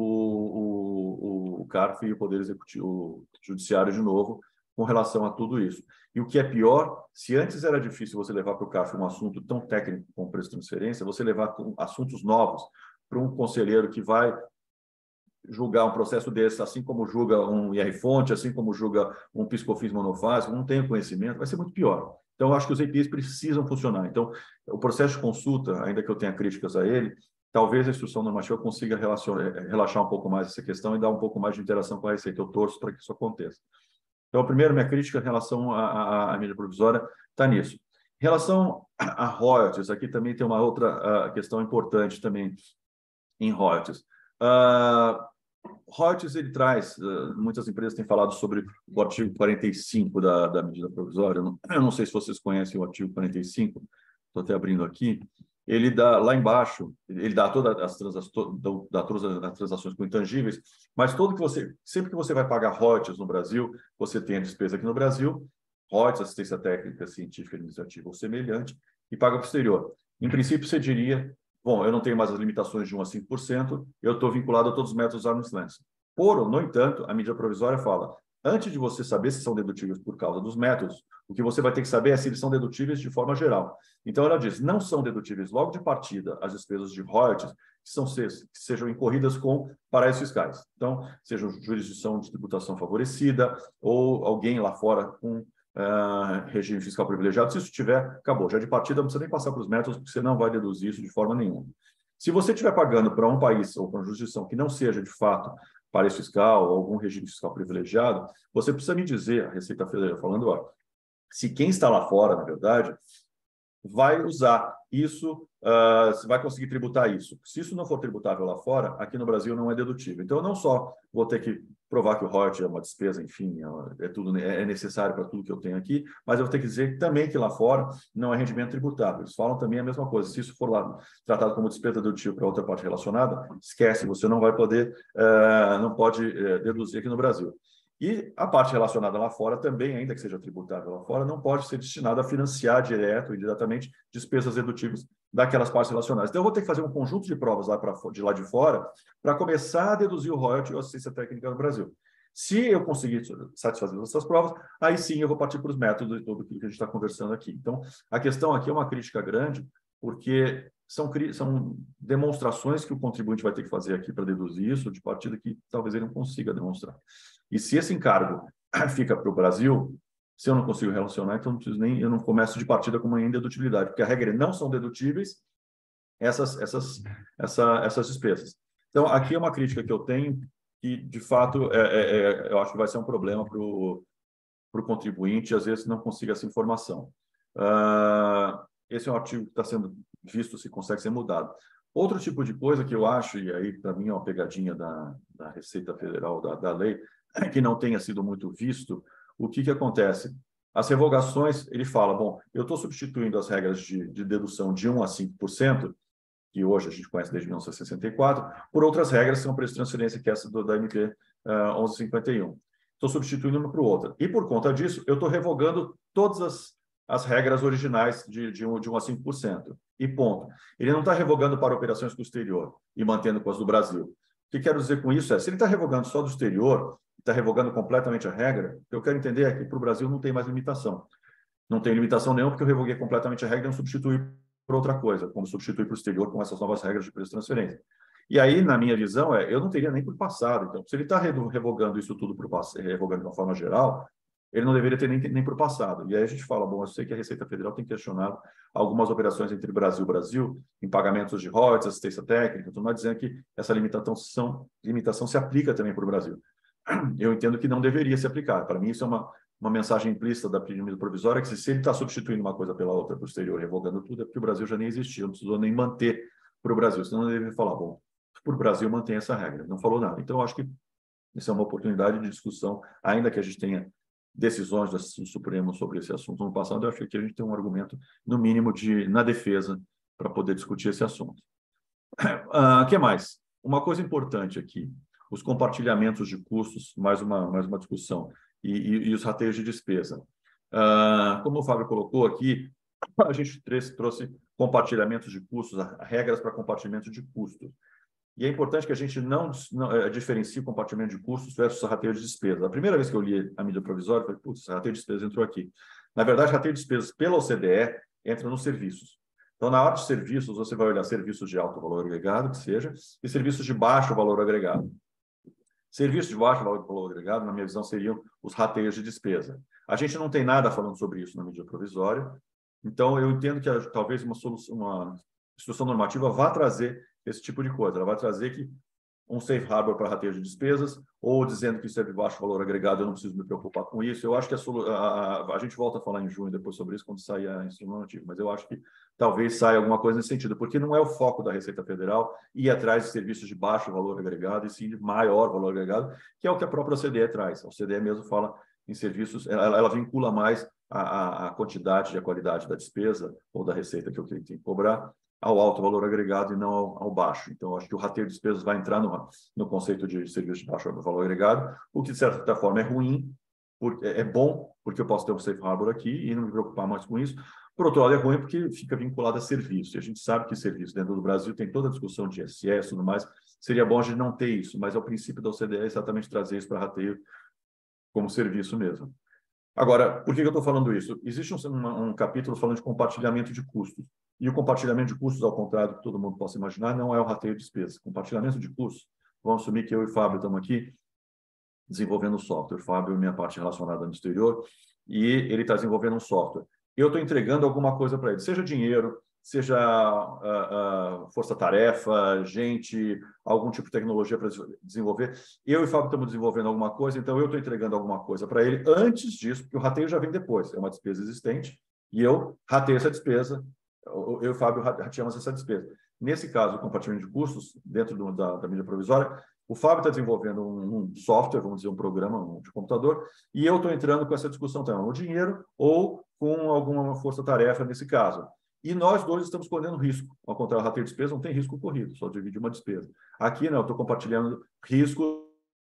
o, o C A R F e o Poder Executivo, o Judiciário de novo, com relação a tudo isso. E o que é pior, se antes era difícil você levar para o C A R F um assunto tão técnico como preço de transferência, você levar assuntos novos para um conselheiro que vai julgar um processo desse, assim como julga um I R-fonte, assim como julga um piscofins monofásico, não tem conhecimento, vai ser muito pior. Então, eu acho que os A P As precisam funcionar. Então, o processo de consulta, ainda que eu tenha críticas a ele, talvez a instrução normativa consiga relaxar um pouco mais essa questão e dar um pouco mais de interação com a Receita. Eu torço para que isso aconteça. Então, primeiro, minha crítica em relação à medida provisória está nisso. Em relação a royalties, aqui também tem uma outra uh, questão importante também em royalties. Uh, royalties, ele traz, uh, muitas empresas têm falado sobre o artigo quarenta e cinco da, da medida provisória. Eu não, eu não sei se vocês conhecem o artigo quarenta e cinco, estou até abrindo aqui. Ele dá, lá embaixo, ele dá todas as transações, dá todas as transações com intangíveis, mas todo que você, sempre que você vai pagar royalties no Brasil, você tem a despesa aqui no Brasil, royalties, assistência técnica, científica, administrativa ou semelhante, e paga para o exterior. Em princípio, você diria, bom, eu não tenho mais as limitações de um a cinco por cento, eu estou vinculado a todos os métodos arm's length. Por, no entanto, a medida provisória fala, antes de você saber se são dedutíveis por causa dos métodos, o que você vai ter que saber é se eles são dedutíveis de forma geral. Então, ela diz, não são dedutíveis logo de partida as despesas de royalties que, são, que sejam incorridas com paraísos fiscais. Então, seja jurisdição de tributação favorecida ou alguém lá fora com uh, regime fiscal privilegiado. Se isso tiver, acabou. Já de partida, não precisa nem passar para os métodos, porque você não vai deduzir isso de forma nenhuma. Se você estiver pagando para um país ou para uma jurisdição que não seja, de fato, paraíso fiscal ou algum regime fiscal privilegiado, você precisa me dizer, a Receita Federal falando, ó, se quem está lá fora, na verdade, vai usar isso uh, você vai conseguir tributar isso. Se isso não for tributável lá fora, aqui no Brasil não é dedutível. Então, eu não só vou ter que provar que o royalty é uma despesa, enfim, é, tudo, é necessário para tudo que eu tenho aqui, mas eu vou ter que dizer também que lá fora não é rendimento tributável. Eles falam também a mesma coisa. Se isso for lá tratado como despesa dedutível para outra parte relacionada, esquece, você não vai poder, uh, não pode uh, deduzir aqui no Brasil. E a parte relacionada lá fora também, ainda que seja tributável lá fora, não pode ser destinada a financiar direto e diretamente despesas dedutíveis daquelas partes relacionadas. Então, eu vou ter que fazer um conjunto de provas lá pra, de lá de fora para começar a deduzir o royalty ou assistência técnica no Brasil. Se eu conseguir satisfazer essas provas, aí sim eu vou partir para os métodos e tudo aquilo que a gente está conversando aqui. Então, a questão aqui é uma crítica grande, porque são, são demonstrações que o contribuinte vai ter que fazer aqui para deduzir isso, de partida que talvez ele não consiga demonstrar. E se esse encargo fica para o Brasil, se eu não consigo relacionar, então não preciso nem, eu não começo de partida com uma indedutibilidade, porque a regra é não são dedutíveis essas, essas, essa, essas despesas. Então, aqui é uma crítica que eu tenho, que, de fato, é, é, é, eu acho que vai ser um problema para o contribuinte, às vezes não consiga essa informação. Uh, esse é um artigo que está sendo visto se consegue ser mudado. Outro tipo de coisa que eu acho, e aí, para mim, é uma pegadinha da, da Receita Federal, da, da lei, que não tenha sido muito visto, o que, que acontece? As revogações, ele fala, bom, eu estou substituindo as regras de, de dedução de um a cinco por cento, que hoje a gente conhece desde mil novecentos e sessenta e quatro, por outras regras, que são preço de transferência, que é essa do, da M P uh, onze cinquenta e um. Estou substituindo uma para outra. E, por conta disso, eu estou revogando todas as, as regras originais de, de, um, de um a cinco por cento. E ponto. Ele não está revogando para operações do exterior e mantendo com as do Brasil. O que quero dizer com isso é, se ele está revogando só do exterior, está revogando completamente a regra, o que eu quero entender é que para o Brasil não tem mais limitação. Não tem limitação nenhuma, porque eu revoguei completamente a regra e não substituí por outra coisa, como substituir para o exterior com essas novas regras de preço de transferência. E aí, na minha visão, é, eu não teria nem por passado. Então, se ele está revogando isso tudo por passado, revogando de uma forma geral, ele não deveria ter nem, nem por passado. E aí a gente fala, bom, eu sei que a Receita Federal tem questionado algumas operações entre Brasil e Brasil, em pagamentos de royalties, assistência técnica, tudo mais, dizendo que essa limitação, limitação se aplica também para o Brasil. Eu entendo que não deveria se aplicar. Para mim, isso é uma, uma mensagem implícita da medida provisória, que se ele está substituindo uma coisa pela outra para o exterior, revogando tudo, é porque o Brasil já nem existia, não precisou nem manter para o Brasil. Senão, não deveria falar, bom, para o Brasil mantém essa regra. Não falou nada. Então, eu acho que isso é uma oportunidade de discussão, ainda que a gente tenha decisões do Supremo sobre esse assunto no passado, eu acho que a gente tem um argumento, no mínimo, de, na defesa, para poder discutir esse assunto. O uh, que mais? Uma coisa importante aqui, os compartilhamentos de custos, mais uma, mais uma discussão, e, e, e os rateios de despesa. Uh, como o Fábio colocou aqui, a gente trouxe, trouxe compartilhamentos de custos, regras para compartilhamento de custos. E é importante que a gente não, não é, diferencie o compartilhamento de custos versus rateio de despesa. A primeira vez que eu li a medida provisória, eu falei, putz, rateio de despesa entrou aqui. Na verdade, rateio de despesas pela O C D E entra nos serviços. Então, na área de serviços, você vai olhar serviços de alto valor agregado, que seja, e serviços de baixo valor agregado. Serviços de baixo valor agregado, na minha visão, seriam os rateios de despesa. A gente não tem nada falando sobre isso na medida provisória, então eu entendo que talvez uma, solução, uma instrução normativa vá trazer esse tipo de coisa. Ela vai trazer que um safe harbor para rateio de despesas, ou dizendo que isso é de baixo valor agregado, eu não preciso me preocupar com isso. Eu acho que a, a, a, a gente volta a falar em junho depois sobre isso, quando sair a instrução normativa, mas eu acho que talvez saia alguma coisa nesse sentido, porque não é o foco da Receita Federal ir atrás de serviços de baixo valor agregado, e sim de maior valor agregado, que é o que a própria O C D E traz. A O C D E mesmo fala em serviços, ela, ela vincula mais a, a, a quantidade e a qualidade da despesa ou da receita que eu tenho que cobrar ao alto valor agregado e não ao, ao baixo. Então, acho que o rateio de despesas vai entrar no, no conceito de serviço de baixo valor agregado, o que, de certa forma, é ruim, porque, é bom, porque eu posso ter um safe harbor aqui e não me preocupar mais com isso. Por outro lado, é ruim porque fica vinculado a serviço. E a gente sabe que serviço dentro do Brasil tem toda a discussão de I S S e tudo mais. Seria bom a gente não ter isso, mas é o princípio da O C D E exatamente trazer isso para rateio como serviço mesmo. Agora, por que eu estou falando isso? Existe um, um, um capítulo falando de compartilhamento de custos. E o compartilhamento de custos, ao contrário do que todo mundo possa imaginar, não é o rateio de despesas. Compartilhamento de custos, vamos assumir que eu e o Fábio estamos aqui desenvolvendo software. O Fábio é minha parte relacionada no exterior e ele está desenvolvendo um software. Eu estou entregando alguma coisa para ele, seja dinheiro, seja uh, uh, força-tarefa, gente, algum tipo de tecnologia para desenvolver. Eu e o Fábio estamos desenvolvendo alguma coisa, então eu estou entregando alguma coisa para ele antes disso, porque o rateio já vem depois, é uma despesa existente, e eu rateio essa despesa eu e o Fábio rateamos essa despesa. Nesse caso, o compartilhamento de custos, dentro do, da, da medida provisória, o Fábio está desenvolvendo um, um software, vamos dizer, um programa um, de computador, e eu estou entrando com essa discussão também, o dinheiro ou com alguma força-tarefa nesse caso. E nós dois estamos correndo risco. Ao contrário, rateio de despesa não tem risco corrido, só divide uma despesa. Aqui, não, eu estou compartilhando risco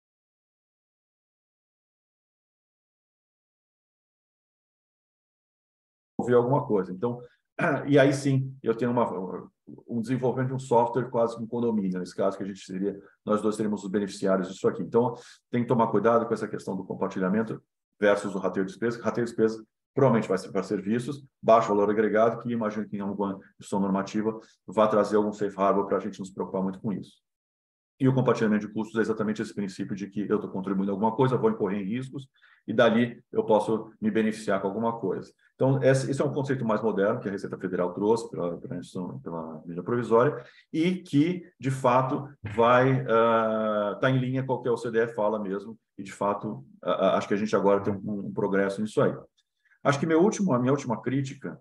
ver alguma coisa. Então, e aí sim, eu tenho uma, um desenvolvimento de um software quase um condomínio, nesse caso que a gente seria, nós dois seríamos os beneficiários disso aqui. Então, tem que tomar cuidado com essa questão do compartilhamento versus o rateio de despesa. Rateio de despesa provavelmente vai ser para serviços, baixo valor agregado, que imagino que em alguma instituição normativa vai trazer algum safe harbor para a gente nos preocupar muito com isso. E o compartilhamento de custos é exatamente esse princípio de que eu estou contribuindo alguma coisa, vou incorrer em riscos, e dali eu posso me beneficiar com alguma coisa. Então, esse é um conceito mais moderno que a Receita Federal trouxe pela, pela, pela medida provisória e que, de fato, vai estar uh, tá em linha com o que a O C D E fala mesmo, e, de fato, uh, acho que a gente agora tem um, um progresso nisso aí. Acho que meu último, a minha última crítica,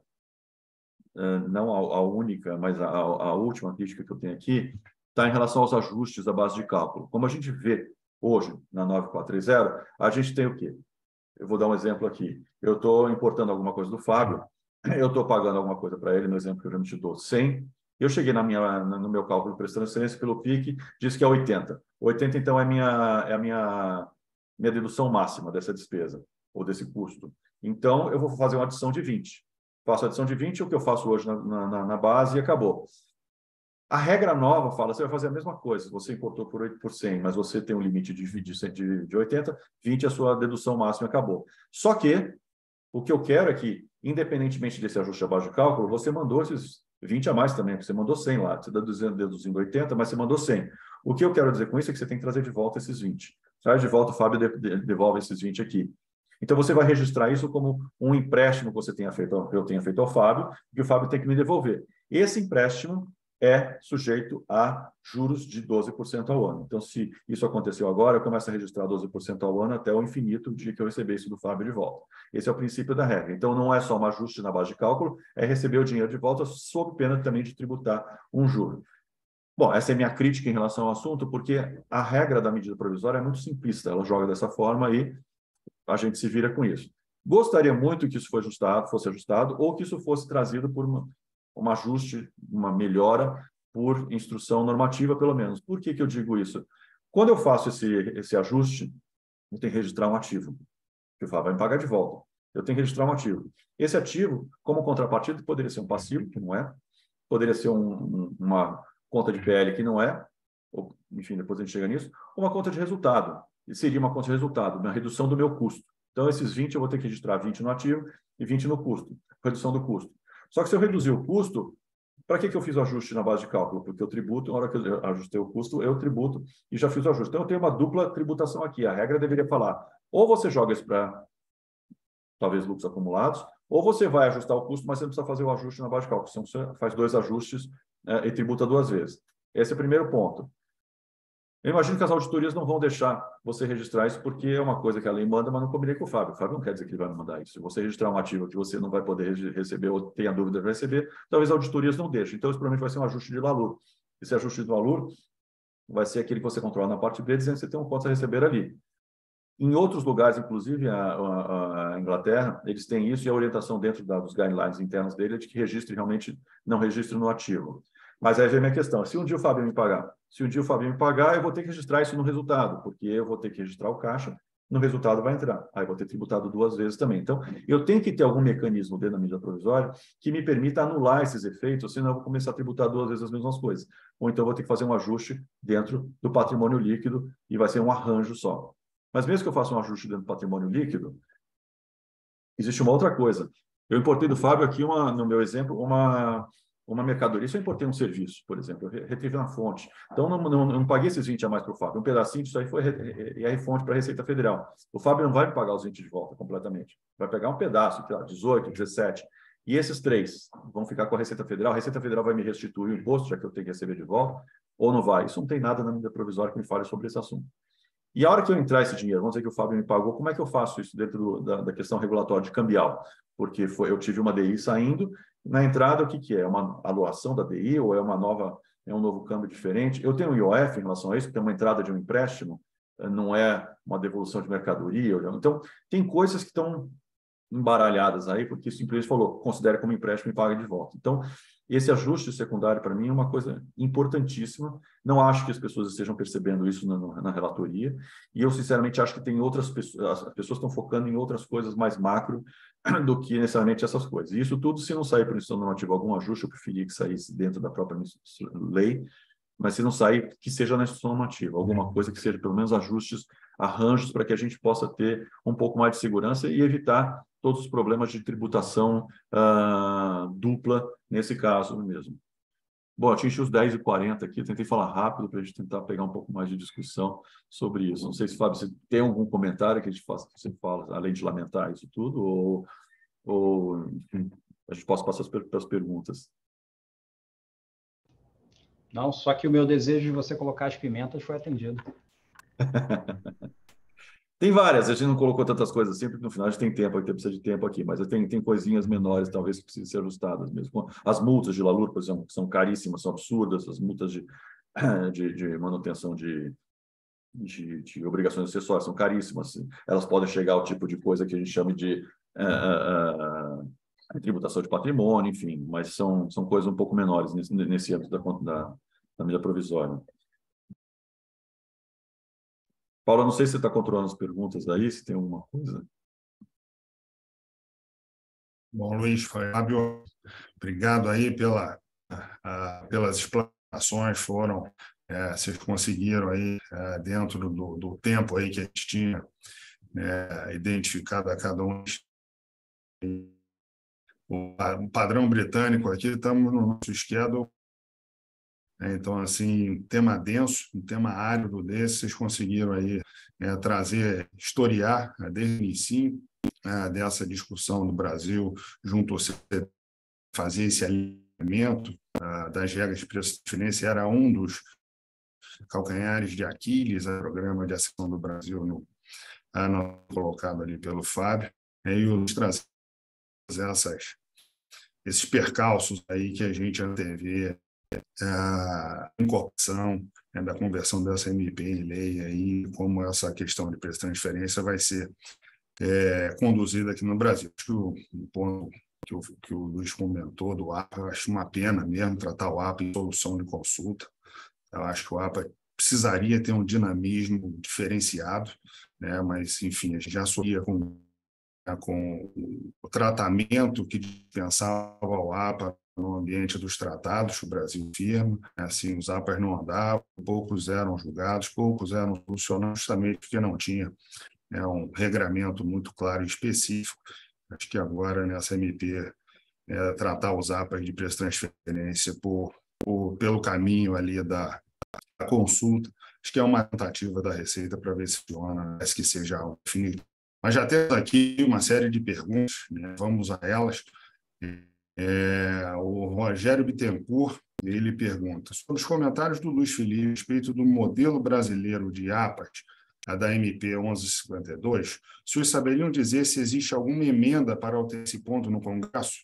uh, não a, a única, mas a, a última crítica que eu tenho aqui, está em relação aos ajustes da base de cálculo. Como a gente vê hoje na nove quatro três zero, a gente tem o quê? Eu vou dar um exemplo aqui. Eu estou importando alguma coisa do Fábio, eu estou pagando alguma coisa para ele, no exemplo que eu já me te dou, cem. Eu cheguei na minha, no meu cálculo de transferência pelo P I C, diz que é oitenta. oitenta, então, é, minha, é a minha, minha dedução máxima dessa despesa, ou desse custo. Então, eu vou fazer uma adição de vinte. Faço a adição de vinte, o que eu faço hoje na, na, na base, e acabou. A regra nova fala, você vai fazer a mesma coisa, você importou por oito por cem, mas você tem um limite de, de, de oitenta, vinte a sua dedução máxima acabou. Só que, o que eu quero é que, independentemente desse ajuste abaixo de cálculo, você mandou esses vinte a mais também, você mandou cem lá, você está deduzindo, deduzindo oitenta, mas você mandou cem. O que eu quero dizer com isso é que você tem que trazer de volta esses vinte. Traz de volta, o Fábio devolve esses vinte aqui. Então, você vai registrar isso como um empréstimo que você tenha feito, eu tenha feito ao Fábio, que o Fábio tem que me devolver. Esse empréstimo é sujeito a juros de doze por cento ao ano. Então, se isso aconteceu agora, eu começo a registrar doze por cento ao ano até o infinito, o dia que eu receber isso do Fábio de volta. Esse é o princípio da regra. Então, não é só um ajuste na base de cálculo, é receber o dinheiro de volta sob pena também de tributar um juro. Bom, essa é a minha crítica em relação ao assunto, porque a regra da medida provisória é muito simplista, ela joga dessa forma e a gente se vira com isso. Gostaria muito que isso fosse ajustado, fosse ajustado ou que isso fosse trazido por uma um ajuste, uma melhora por instrução normativa, pelo menos. Por que que eu digo isso? Quando eu faço esse, esse ajuste, eu tenho que registrar um ativo, que o Fábio vai me pagar de volta. Eu tenho que registrar um ativo. Esse ativo, como contrapartida, poderia ser um passivo, que não é, poderia ser um, um, uma conta de P L, que não é, ou, enfim, depois a gente chega nisso, uma conta de resultado. E seria uma conta de resultado, uma redução do meu custo. Então, esses vinte eu vou ter que registrar vinte no ativo e vinte no custo, redução do custo. Só que se eu reduzir o custo, para que que eu fiz o ajuste na base de cálculo? Porque eu tributo, na hora que eu ajustei o custo, eu tributo e já fiz o ajuste. Então, eu tenho uma dupla tributação aqui. A regra deveria falar, ou você joga isso para, talvez, lucros acumulados, ou você vai ajustar o custo, mas você não precisa fazer o ajuste na base de cálculo. Então, você faz dois ajustes é, e tributa duas vezes. Esse é o primeiro ponto. Eu imagino que as auditorias não vão deixar você registrar isso porque é uma coisa que a lei manda, mas não combinei com o Fábio. O Fábio não quer dizer que ele vai me mandar isso. Se você registrar um ativo que você não vai poder receber ou tem a dúvida de receber, talvez as auditorias não deixem. Então, isso provavelmente vai ser um ajuste de valor. Esse ajuste de valor vai ser aquele que você controla na parte B, dizendo que você tem um quanto a receber ali. Em outros lugares, inclusive a, a, a Inglaterra, eles têm isso e a orientação dentro da, dos guidelines internos dele é de que registre realmente, não registre no ativo. Mas aí vem a minha questão, se um dia o Fábio me pagar, se um dia o Fábio me pagar, eu vou ter que registrar isso no resultado, porque eu vou ter que registrar o caixa, no resultado vai entrar. Aí eu vou ter tributado duas vezes também. Então, eu tenho que ter algum mecanismo dentro da medida provisória que me permita anular esses efeitos, senão eu vou começar a tributar duas vezes as mesmas coisas. Ou então eu vou ter que fazer um ajuste dentro do patrimônio líquido e vai ser um arranjo só. Mas mesmo que eu faça um ajuste dentro do patrimônio líquido, existe uma outra coisa. Eu importei do Fábio aqui, uma, no meu exemplo, uma... uma mercadoria, se eu importei um serviço, por exemplo, eu retive uma fonte. Então, não, não, não paguei esses vinte a mais para o Fábio. Um pedacinho disso aí foi e aí fonte para a Receita Federal. O Fábio não vai me pagar os vinte de volta completamente. Vai pegar um pedaço, dezoito, dezessete. E esses três vão ficar com a Receita Federal. A Receita Federal vai me restituir o imposto, já que eu tenho que receber de volta, ou não vai. Isso não tem nada na medida provisória que me fale sobre esse assunto. E a hora que eu entrar esse dinheiro, vamos dizer que o Fábio me pagou, como é que eu faço isso dentro do, da, da questão regulatória de cambial? porque foi, eu tive uma D I saindo, na entrada o que, que é? É uma aluação da D I ou é uma nova, é um novo câmbio diferente? Eu tenho um I O F em relação a isso, que é uma entrada de um empréstimo, não é uma devolução de mercadoria. Então, tem coisas que estão embaralhadas aí, porque o simplesmente falou, considere como empréstimo e paga de volta. Então, esse ajuste secundário, para mim, é uma coisa importantíssima. Não acho que as pessoas estejam percebendo isso na, na relatoria, e eu, sinceramente, acho que tem outras pessoas, as pessoas estão focando em outras coisas mais macro do que necessariamente essas coisas. E isso tudo, se não sair por instituição normativa algum ajuste, eu preferia que saísse dentro da própria lei, mas se não sair, que seja na instituição normativa, alguma coisa que seja, pelo menos, ajustes, arranjos, para que a gente possa ter um pouco mais de segurança e evitar todos os problemas de tributação uh, dupla, nesse caso mesmo. Bom, atingi os dez e quarenta aqui, tentei falar rápido para a gente tentar pegar um pouco mais de discussão sobre isso. Não sei se, Fábio, você tem algum comentário que a gente faça, que você fala, além de lamentar isso tudo, ou, ou enfim, a gente possa passar para as perguntas. Não, só que o meu desejo de você colocar as pimentas foi atendido. Tem várias, a gente não colocou tantas coisas assim, porque no final a gente tem tempo, a gente precisa de tempo aqui, mas tem, tem coisinhas menores, talvez, que precisem ser ajustadas mesmo. As multas de LALUR, por exemplo, que são caríssimas, são absurdas, as multas de, de, de manutenção de, de, de obrigações acessórias são caríssimas, elas podem chegar ao tipo de coisa que a gente chama de uh, uh, uh, tributação de patrimônio, enfim, mas são, são coisas um pouco menores nesse, nesse âmbito da, da, da medida provisória. Paulo, não sei se você está controlando as perguntas daí, se tem alguma coisa. Bom, Luiz, Fábio, obrigado aí pela, a, pelas explanações, foram, é, vocês conseguiram aí, é, dentro do, do tempo aí que a gente tinha, é, identificado a cada um o, o padrão britânico aqui, estamos no nosso schedule. Então, assim, tema denso, um tema árido desse, vocês conseguiram aí é, trazer, historiar, né, desde o início é, dessa discussão do Brasil, junto ao C T, fazer esse alinhamento é, das regras de preço de transferência, era um dos calcanhares de Aquiles, o programa de ação do Brasil, no, no, colocado ali pelo Fábio, é, e os trazer essas, esses percalços aí que a gente antevê, a incorporação, né, da conversão dessa M P em lei, aí, como essa questão de preço de transferência vai ser é, conduzida aqui no Brasil. Acho que o, o ponto que o, que o Luiz comentou do A P A, eu acho uma pena mesmo tratar o A P A em solução de consulta. Eu acho que o A P A precisaria ter um dinamismo diferenciado, né, mas, enfim, a gente já sofria com, com o tratamento que dispensava o A P A no ambiente dos tratados, o Brasil firme, assim, os A P As não andavam, poucos eram julgados, poucos eram solucionados, justamente porque não tinha, né, um regramento muito claro e específico. Acho que agora, nessa M P, é, tratar os A P As de preço de transferência por, por, pelo caminho ali da, da consulta, acho que é uma tentativa da Receita para ver se funciona, parece que seja algo definido. Mas já temos aqui uma série de perguntas, né? Vamos a elas. É, o Rogério Bittencourt, ele pergunta sobre os comentários do Luiz Felipe a respeito do modelo brasileiro de A P As, a da M P onze cinquenta e dois, se os saberiam dizer se existe alguma emenda para alterar esse ponto no Congresso?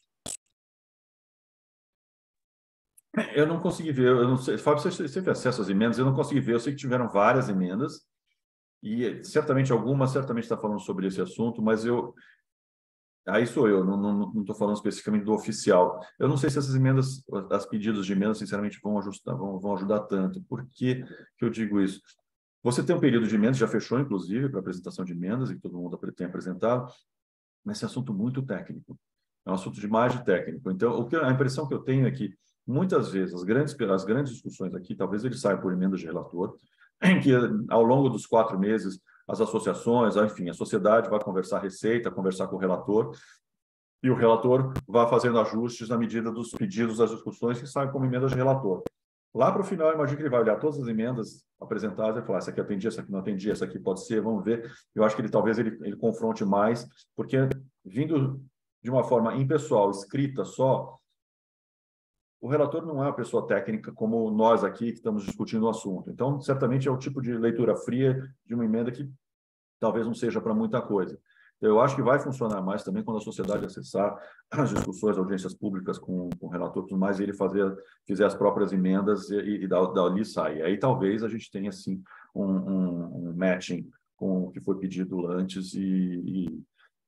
Eu não consegui ver, eu não sei, Fábio, você teve acesso às emendas, eu não consegui ver, eu sei que tiveram várias emendas, e certamente algumas, certamente está falando sobre esse assunto, mas eu... Aí sou eu, não estou falando especificamente do oficial. Eu não sei se essas emendas, as pedidos de emendas, sinceramente, vão, ajustar, vão, vão ajudar tanto. Por que, que eu digo isso? Você tem um período de emendas, já fechou, inclusive, para apresentação de emendas, e que todo mundo tem apresentado, mas esse é um assunto muito técnico. É um assunto de mais de técnico. Então, o que, a impressão que eu tenho é que, muitas vezes, as grandes, as grandes discussões aqui, talvez eles saiam por emendas de relator, em que, ao longo dos quatro meses, as associações, enfim, a sociedade vai conversar a Receita, conversar com o relator, e o relator vai fazendo ajustes na medida dos pedidos, das discussões que saem como emendas de relator. Lá para o final, imagino que ele vai olhar todas as emendas apresentadas e falar, essa aqui atendi, essa aqui não atendi, essa aqui pode ser, vamos ver. Eu acho que ele talvez ele, ele confronte mais, porque vindo de uma forma impessoal, escrita só, o relator não é uma pessoa técnica como nós aqui que estamos discutindo o assunto. Então, certamente é o tipo de leitura fria de uma emenda que talvez não seja para muita coisa. Eu acho que vai funcionar mais também quando a sociedade acessar as discussões, audiências públicas com, com o relator e tudo mais, e ele fazer, fizer as próprias emendas e, e dali sai. Aí talvez a gente tenha, assim, um, um, um matching com o que foi pedido antes e, e,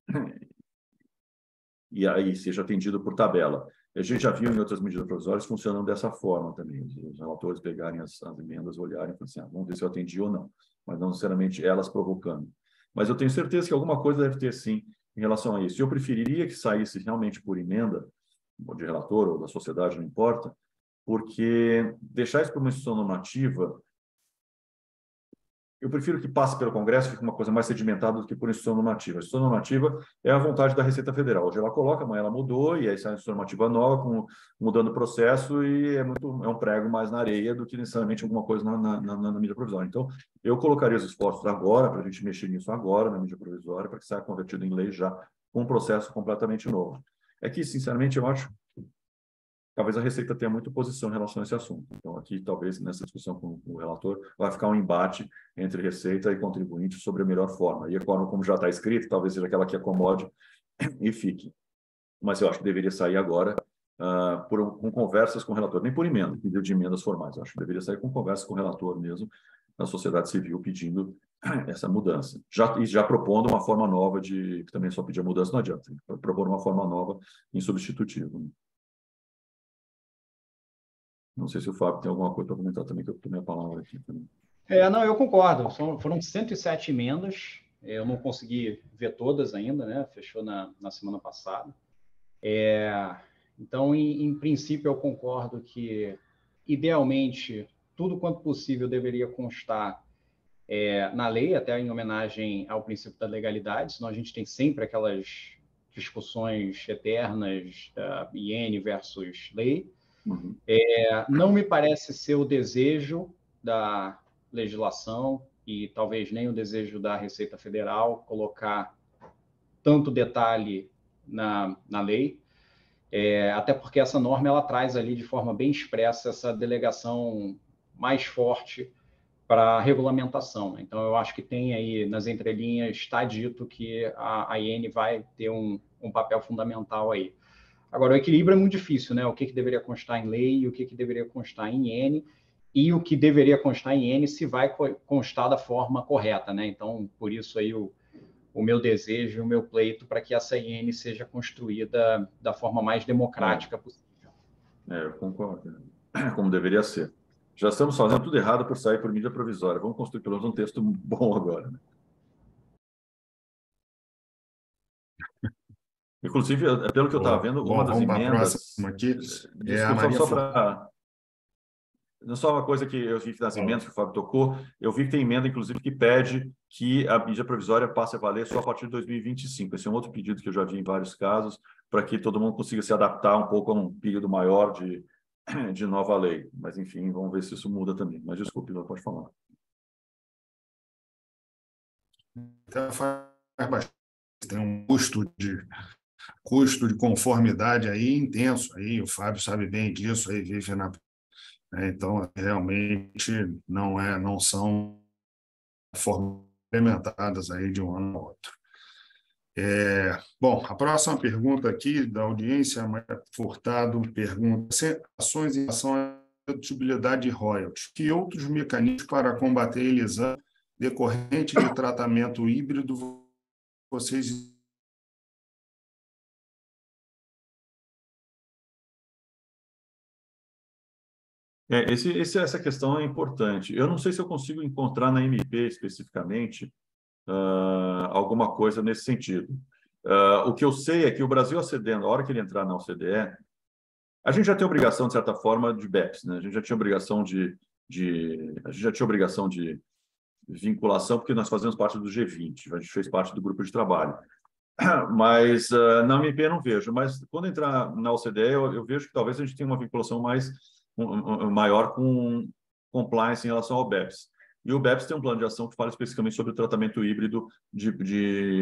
e aí seja atendido por tabela. A gente já viu em outras medidas provisórias funcionando dessa forma também. Os relatores pegarem as, as emendas, olharem e falarem assim, ah, vamos ver se eu atendi ou não, mas não necessariamente elas provocando. Mas eu tenho certeza que alguma coisa deve ter, sim, em relação a isso. Eu preferiria que saísse realmente por emenda, de relator ou da sociedade, não importa, porque deixar isso para uma instituição normativa, eu prefiro que passe pelo Congresso, fique uma coisa mais sedimentada do que por instituição normativa. A instituição normativa é a vontade da Receita Federal. Hoje ela coloca, amanhã ela mudou, e aí sai a instituição normativa nova, com, mudando o processo, e é, muito, é um prego mais na areia do que necessariamente alguma coisa na, na, na, na mídia provisória. Então, eu colocaria os esforços agora, para a gente mexer nisso agora, na mídia provisória, para que saia convertido em lei já, com um processo completamente novo. É que, sinceramente, eu acho talvez a Receita tenha muita posição em relação a esse assunto. Então, aqui, talvez, nessa discussão com o relator, vai ficar um embate entre Receita e contribuinte sobre a melhor forma. E a forma como já está escrito, talvez seja aquela que acomode e fique. Mas eu acho que deveria sair agora uh, por, com conversas com o relator, nem por emenda, pedido de emendas formais. Eu acho que deveria sair com conversas com o relator mesmo, na sociedade civil, pedindo essa mudança. Já, e já propondo uma forma nova de... que também só pedir a mudança não adianta. Propor uma forma nova em substitutivo. Não sei se o Fábio tem alguma coisa para comentar também, que eu tomei a palavra aqui também. É, não, eu concordo. São, foram cento e sete emendas. Eu não consegui ver todas ainda, né? Fechou na, na semana passada. É, então, em, em princípio, eu concordo que, idealmente, tudo quanto possível deveria constar é, na lei, até em homenagem ao princípio da legalidade, senão a gente tem sempre aquelas discussões eternas da I N versus lei. Uhum. É, não me parece ser o desejo da legislação e talvez nem o desejo da Receita Federal colocar tanto detalhe na, na lei, é, até porque essa norma ela traz ali de forma bem expressa essa delegação mais forte para a regulamentação. Então, eu acho que tem aí, nas entrelinhas, está dito que a, a I N vai ter um, um papel fundamental aí. Agora, o equilíbrio é muito difícil, né? O que, que deveria constar em lei, o que, que deveria constar em I N, e o que deveria constar em I N se vai constar da forma correta, né? Então, por isso aí o, o meu desejo, o meu pleito para que essa I N seja construída da forma mais democrática é. possível. É, eu concordo. Como deveria ser. Já estamos fazendo tudo errado por sair por mídia provisória. Vamos construir pelo menos um texto bom agora, né? Inclusive, pelo que eu estava vendo, Bom, uma das vamos emendas... Para a próxima aqui. Desculpa, é a Maria só para... Só uma coisa que eu vi nas emendas que o Fábio tocou, eu vi que tem emenda, inclusive, que pede que a mídia provisória passe a valer só a partir de dois mil e vinte e cinco. Esse é um outro pedido que eu já vi em vários casos, para que todo mundo consiga se adaptar um pouco a um período maior de, de nova lei. Mas, enfim, vamos ver se isso muda também. Mas, desculpe, não pode falar. Então, faz bastante. Tem um custo de... custo de conformidade aí intenso, aí o Fábio sabe bem disso, aí vive na... Então, realmente, não, é, não são formas implementadas aí de um ano ao outro. É, bom, a próxima pergunta aqui da audiência, a Maria Furtado pergunta: ações em relação à dedutíbilidade de royalties, que outros mecanismos para combater a elisão decorrente de tratamento híbrido vocês... É, esse, esse, essa questão é importante. Eu não sei se eu consigo encontrar na M P especificamente uh, alguma coisa nesse sentido. Uh, o que eu sei é que o Brasil acedendo, a hora que ele entrar na O C D E, a gente já tem obrigação, de certa forma, de B E P S, né? A gente já tinha obrigação de, de, a gente já tinha obrigação de vinculação, porque nós fazemos parte do G vinte, a gente fez parte do grupo de trabalho. Mas uh, na M P eu não vejo. Mas quando entrar na O C D E, eu, eu vejo que talvez a gente tenha uma vinculação mais maior com compliance em relação ao B E P S. E o B E P S tem um plano de ação que fala especificamente sobre o tratamento híbrido de, de,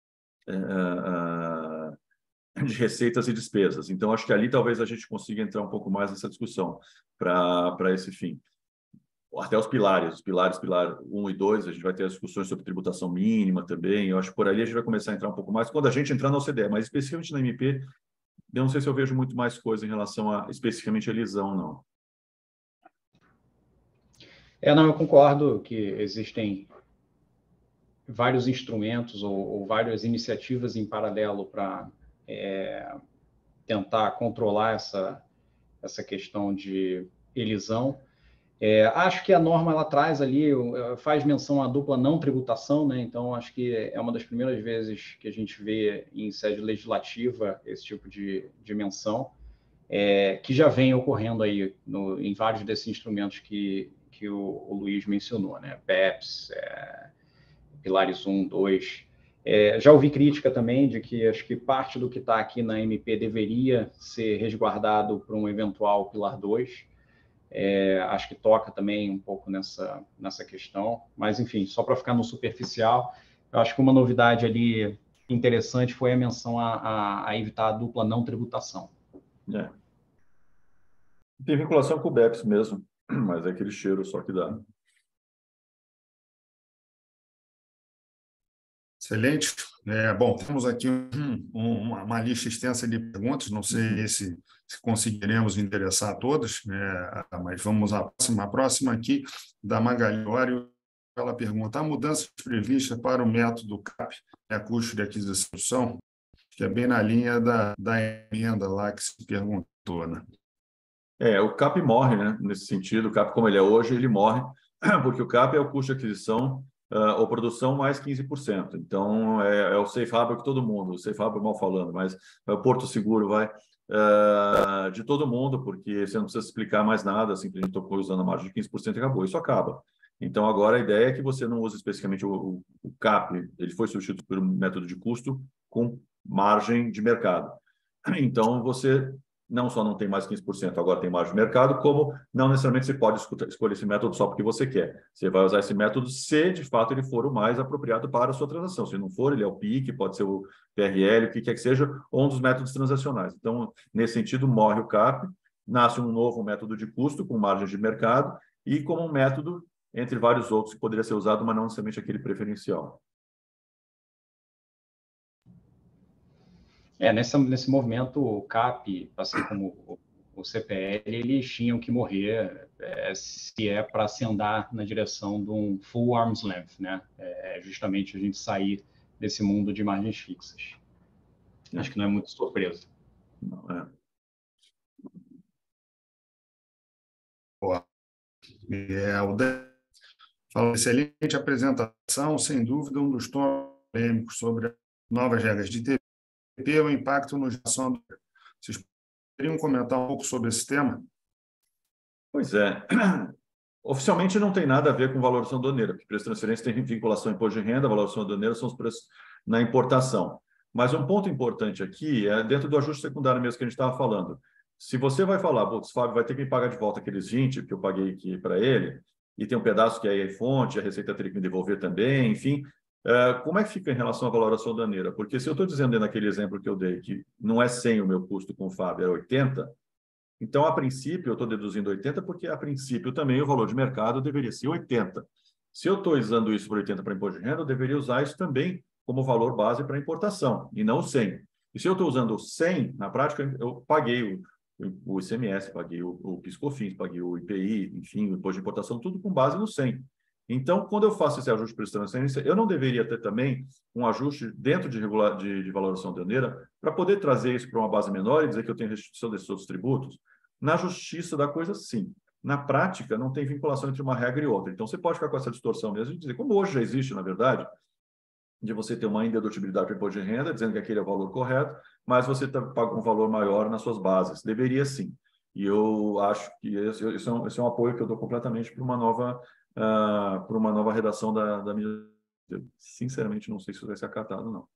uh, uh, de receitas e despesas. Então, acho que ali talvez a gente consiga entrar um pouco mais nessa discussão para esse fim. até os pilares, os pilares, pilar um e dois, a gente vai ter as discussões sobre tributação mínima também, eu acho que por ali a gente vai começar a entrar um pouco mais, quando a gente entrar na O C D E, mas especificamente na M P, eu não sei se eu vejo muito mais coisa em relação a, especificamente, a elisão, não. É, não, eu concordo que existem vários instrumentos ou, ou várias iniciativas em paralelo para é, tentar controlar essa, essa questão de elisão. É, acho que a norma ela traz ali, faz menção à dupla não tributação, né? Então acho que é uma das primeiras vezes que a gente vê em sede legislativa esse tipo de, de menção, é, que já vem ocorrendo aí no, em vários desses instrumentos que, que o, o Luiz mencionou, né? P E P S, é, pilares um, dois. É, já ouvi crítica também de que acho que parte do que está aqui na M P deveria ser resguardado para um eventual pilar dois. É, acho que toca também um pouco nessa, nessa questão, mas enfim, só para ficar no superficial, eu acho que uma novidade ali interessante foi a menção a, a, a evitar a dupla não tributação. É. Tem vinculação com o B E P S mesmo, mas é aquele cheiro só que dá. Excelente. É, bom, temos aqui um, uma, uma lista extensa de perguntas, não sei se, se conseguiremos endereçar a todas, né, mas vamos à próxima. A próxima aqui, da Magali Ório, ela pergunta: a mudança prevista para o método C A P, né, custo de aquisição, que é bem na linha da, da emenda lá que se perguntou, né? É, o C A P morre, né? Nesse sentido, o C A P, como ele é hoje, ele morre, porque o C A P é o custo de aquisição Uh, ou produção mais quinze por cento. Então, é, é o safe harbor que todo mundo, o safe harbor mal falando, mas é o porto seguro, vai, uh, de todo mundo, porque você não precisa explicar mais nada, simplesmente tocou usando a margem de quinze por cento e acabou, isso acaba. Então, agora a ideia é que você não use especificamente o, o, o C A P, ele foi substituído por um método de custo com margem de mercado. Então, você não só não tem mais quinze por cento, agora tem margem de mercado, como não necessariamente você pode escolher esse método só porque você quer. Você vai usar esse método se, de fato, ele for o mais apropriado para a sua transação. Se não for, ele é o P I C, pode ser o P R L, o que quer que seja, ou um dos métodos transacionais. Então, nesse sentido, morre o C A P, nasce um novo método de custo com margem de mercado e como um método, entre vários outros, que poderia ser usado, mas não necessariamente aquele preferencial. É, nessa, nesse movimento, o C A P, assim como o, o C P L, eles tinham que morrer é, se é para se andar na direção de um full arm's length, né? É justamente a gente sair desse mundo de margens fixas. É. Acho que não é muito surpresa. Não é. Boa. É, o de... Fala, excelente apresentação, sem dúvida, um dos tópicos polêmicos sobre novas regras de T P, o impacto no geração do... Vocês poderiam comentar um pouco sobre esse tema? Pois é. Oficialmente não tem nada a ver com valorização aduaneira, porque preço de transferência tem vinculação ao imposto de renda, a valorização aduaneira são os preços na importação. Mas um ponto importante aqui é dentro do ajuste secundário mesmo que a gente estava falando. Se você vai falar, putz, Fábio, vai ter que me pagar de volta aqueles vinte que eu paguei aqui para ele, e tem um pedaço que é a fonte, a Receita teria que me devolver também, enfim, uh, como é que fica em relação à valoração aduaneira? Porque se eu estou dizendo naquele exemplo que eu dei que não é cem o meu custo com o Fábio, é oitenta, então, a princípio, eu estou deduzindo oitenta porque, a princípio, também o valor de mercado deveria ser oitenta. Se eu estou usando isso por oitenta para imposto de renda, eu deveria usar isso também como valor base para importação, e não cem. E se eu estou usando cem, na prática, eu paguei o, o I C M S, paguei o, o PIS/COFINS, paguei o I P I, enfim, o imposto de importação, tudo com base no cem. Então, quando eu faço esse ajuste para transferência, eu não deveria ter também um ajuste dentro de, regular, de, de valoração aduaneira para poder trazer isso para uma base menor e dizer que eu tenho restituição desses outros tributos? Na justiça da coisa, sim. Na prática, não tem vinculação entre uma regra e outra. Então, você pode ficar com essa distorção mesmo e dizer, como hoje já existe, na verdade, de você ter uma indedutibilidade para imposto de renda, dizendo que aquele é o valor correto, mas você tá, paga um valor maior nas suas bases. Deveria sim. E eu acho que esse, esse, é, um, esse é um apoio que eu dou completamente para uma nova, uh, para uma nova redação da, da minha... Eu, sinceramente, não sei se isso vai ser acatado, não.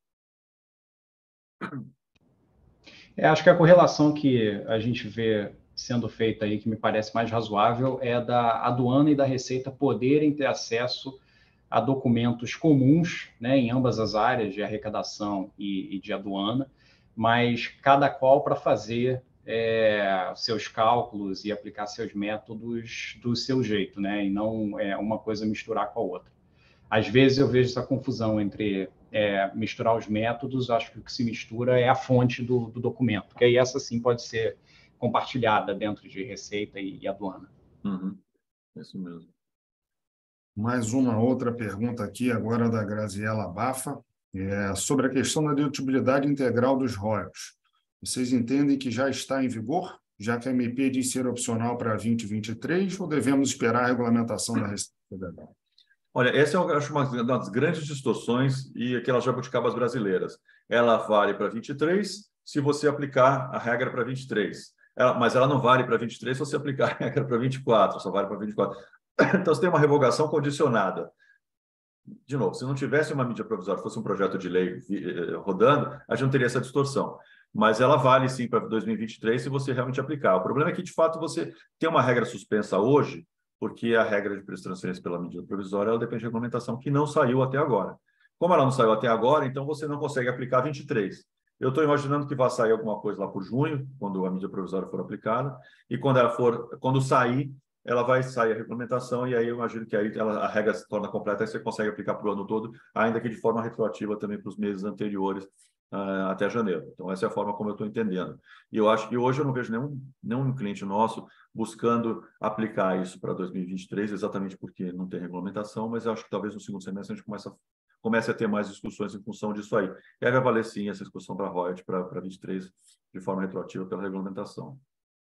É, acho que a correlação que a gente vê sendo feita aí, que me parece mais razoável, é da aduana e da Receita poderem ter acesso a documentos comuns, né, em ambas as áreas de arrecadação e, e de aduana, mas cada qual para fazer é, seus cálculos e aplicar seus métodos do seu jeito, né? E não é, uma coisa misturar com a outra. Às vezes eu vejo essa confusão entre é, misturar os métodos, acho que o que se mistura é a fonte do, do documento, que aí essa sim pode ser compartilhada dentro de Receita e, e Aduana. Uhum. Isso mesmo. Mais uma outra pergunta aqui, agora da Graziela Bafa, é sobre a questão da dedutibilidade integral dos royalties. Vocês entendem que já está em vigor, já que a M P diz ser opcional para vinte e vinte e três, ou devemos esperar a regulamentação da Receita Federal? Olha, essa eu acho uma das grandes distorções e aquelas jabuticabas brasileiras. Ela vale para vinte e três se você aplicar a regra para vinte e três. Ela, mas ela não vale para vinte e três se você aplicar a regra para vinte e quatro, só vale para vinte e quatro. Então, você tem uma revogação condicionada. De novo, se não tivesse uma medida provisória, fosse um projeto de lei rodando, a gente não teria essa distorção. Mas ela vale, sim, para dois mil e vinte e três se você realmente aplicar. O problema é que, de fato, você tem uma regra suspensa hoje, porque a regra de preço de transferência pela medida provisória ela depende de regulamentação que não saiu até agora. Como ela não saiu até agora, então você não consegue aplicar vinte e três. Eu estou imaginando que vai sair alguma coisa lá por junho, quando a medida provisória for aplicada, e quando ela for, quando sair, ela vai sair a regulamentação, e aí eu imagino que aí ela, a regra se torna completa, e você consegue aplicar para o ano todo, ainda que de forma retroativa também para os meses anteriores, uh, até janeiro. Então, essa é a forma como eu estou entendendo. E eu acho que hoje eu não vejo nenhum, nenhum cliente nosso buscando aplicar isso para dois mil e vinte e três, exatamente porque não tem regulamentação, mas eu acho que talvez no segundo semestre a gente comece a, comece a ter mais discussões em função disso aí. E aí vai valer, sim, essa discussão para royalties para vinte e três, de forma retroativa pela regulamentação.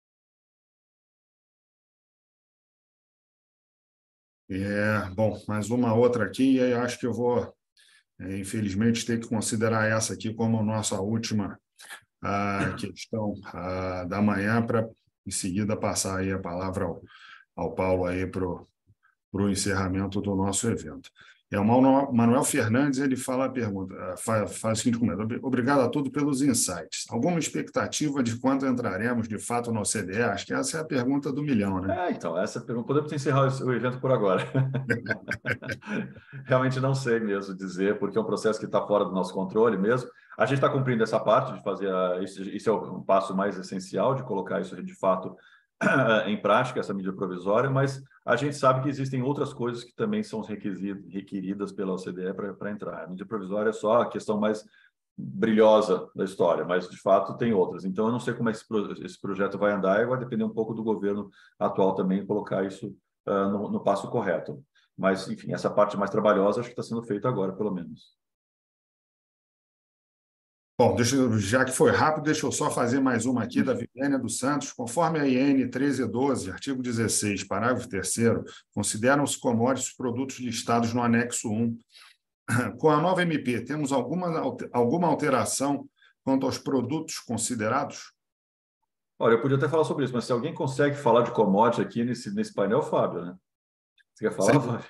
É, bom, mais uma outra aqui, e aí acho que eu vou, é, infelizmente, ter que considerar essa aqui como nossa última a questão a, da manhã, para em seguida passar aí a palavra ao, ao Paulo aí para o encerramento do nosso evento. É, o Manuel Fernandes, ele fala a pergunta, faz, faz o seguinte comentário: obrigado a todos pelos insights. Alguma expectativa de quando entraremos de fato no O C D E? Acho que essa é a pergunta do milhão, né? É, então, essa pergunta, podemos encerrar o evento por agora. Realmente não sei mesmo dizer, porque é um processo que está fora do nosso controle mesmo. A gente está cumprindo essa parte de fazer, a, isso, isso é um passo mais essencial, de colocar isso de fato em prática, essa medida provisória, mas a gente sabe que existem outras coisas que também são requeridas pela O C D E para entrar. A medida provisória é só a questão mais brilhosa da história, mas de fato tem outras. Então eu não sei como esse, esse projeto vai andar, e vai depender um pouco do governo atual também colocar isso uh, no, no passo correto. Mas, enfim, essa parte mais trabalhosa acho que está sendo feita agora, pelo menos. Bom, deixa eu, já que foi rápido, deixa eu só fazer mais uma aqui da Viviane dos Santos. Conforme a I N treze doze, artigo dezesseis, parágrafo terceiro, consideram-se commodities produtos listados no anexo um. Com a nova M P, temos alguma, alguma alteração quanto aos produtos considerados? Olha, eu podia até falar sobre isso, mas se alguém consegue falar de commodity aqui nesse, nesse painel, Fábio, né? Você quer falar, Fábio?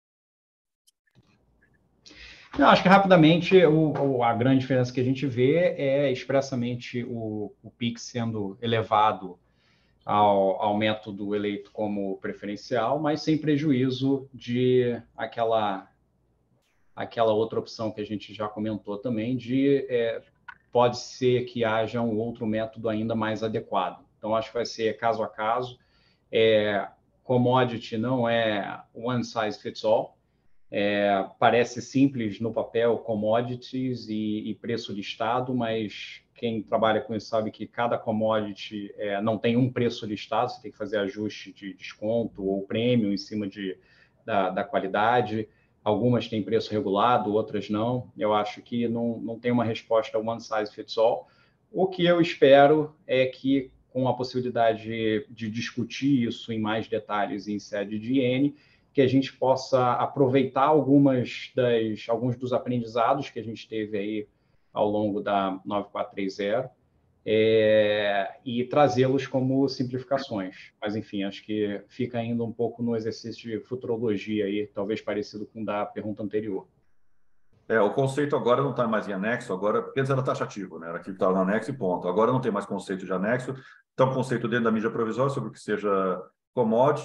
Não, acho que rapidamente o, o, a grande diferença que a gente vê é expressamente o, o P I X sendo elevado ao, ao método eleito como preferencial, mas sem prejuízo de aquela, aquela outra opção que a gente já comentou também, de é, pode ser que haja um outro método ainda mais adequado. Então, acho que vai ser caso a caso. É, commodity não é one size fits all. É, parece simples no papel, commodities e, e preço listado, mas quem trabalha com isso sabe que cada commodity é, não tem um preço listado, você tem que fazer ajuste de desconto ou prêmio em cima de, da, da qualidade. Algumas têm preço regulado, outras não. Eu acho que não, não tem uma resposta one size fits all. O que eu espero é que, com a possibilidade de, de discutir isso em mais detalhes em sede de I N, que a gente possa aproveitar algumas das, alguns dos aprendizados que a gente teve aí ao longo da nove quatro três zero é, e trazê-los como simplificações. Mas, enfim, acho que fica ainda um pouco no exercício de futurologia aí, talvez parecido com o da pergunta anterior. É, o conceito agora não está mais em anexo, agora, porque antes era taxativo, né? Era que estava no anexo e ponto. Agora não tem mais conceito de anexo, está um conceito dentro da mídia provisória sobre o que seja commodity.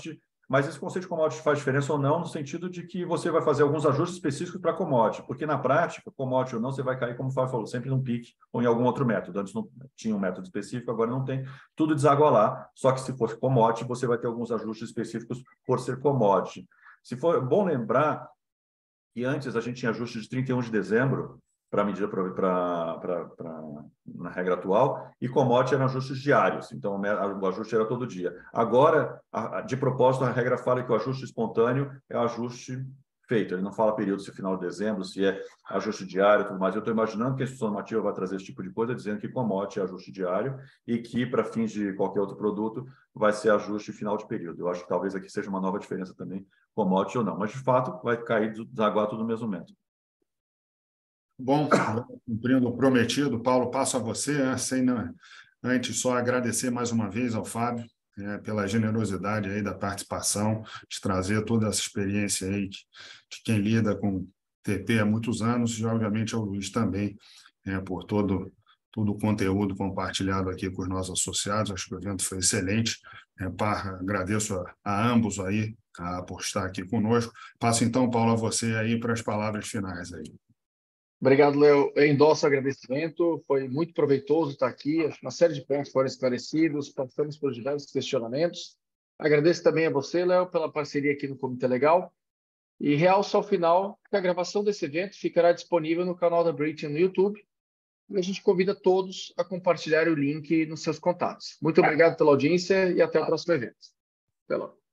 mas esse conceito de commodity faz diferença ou não, no sentido de que você vai fazer alguns ajustes específicos para commodity, porque na prática, commodity ou não, você vai cair, como o Fábio falou, sempre num pique ou em algum outro método. Antes não tinha um método específico, agora não tem. Tudo deságua lá, só que se for commodity, você vai ter alguns ajustes específicos por ser commodity. Se for bom lembrar que antes a gente tinha ajuste de trinta e um de dezembro, para a medida pra, pra, pra, pra, na regra atual, e commodity eram ajustes diários, então o ajuste era todo dia. Agora, a, de propósito, a regra fala que o ajuste espontâneo é o ajuste feito, ele não fala período, se é final de dezembro, se é ajuste diário e tudo mais. Eu estou imaginando que a instituição normativa vai trazer esse tipo de coisa, dizendo que commodity é ajuste diário e que, para fins de qualquer outro produto, vai ser ajuste final de período. Eu acho que talvez aqui seja uma nova diferença também, commodity ou não, mas de fato vai cair, desaguar tudo no mesmo método. Bom, cumprindo o prometido, Paulo, passo a você, né? Sem antes só agradecer mais uma vez ao Fábio, né, pela generosidade aí da participação, de trazer toda essa experiência aí de, de quem lida com T P há muitos anos, e obviamente ao Luiz também, né, por todo, todo o conteúdo compartilhado aqui com os nossos associados. Acho que o evento foi excelente. É, par, agradeço a, a ambos aí a, por estar aqui conosco. Passo então, Paulo, a você aí para as palavras finais aí. Obrigado, Léo. Eu endosso o agradecimento. Foi muito proveitoso estar aqui. Uma série de pontos foram esclarecidos, passamos por diversos questionamentos. Agradeço também a você, Léo, pela parceria aqui no Comitê Legal. E realço ao final que a gravação desse evento ficará disponível no canal da Britain no YouTube. E a gente convida todos a compartilhar o link nos seus contatos. Muito obrigado pela audiência e até o próximo evento. Até logo.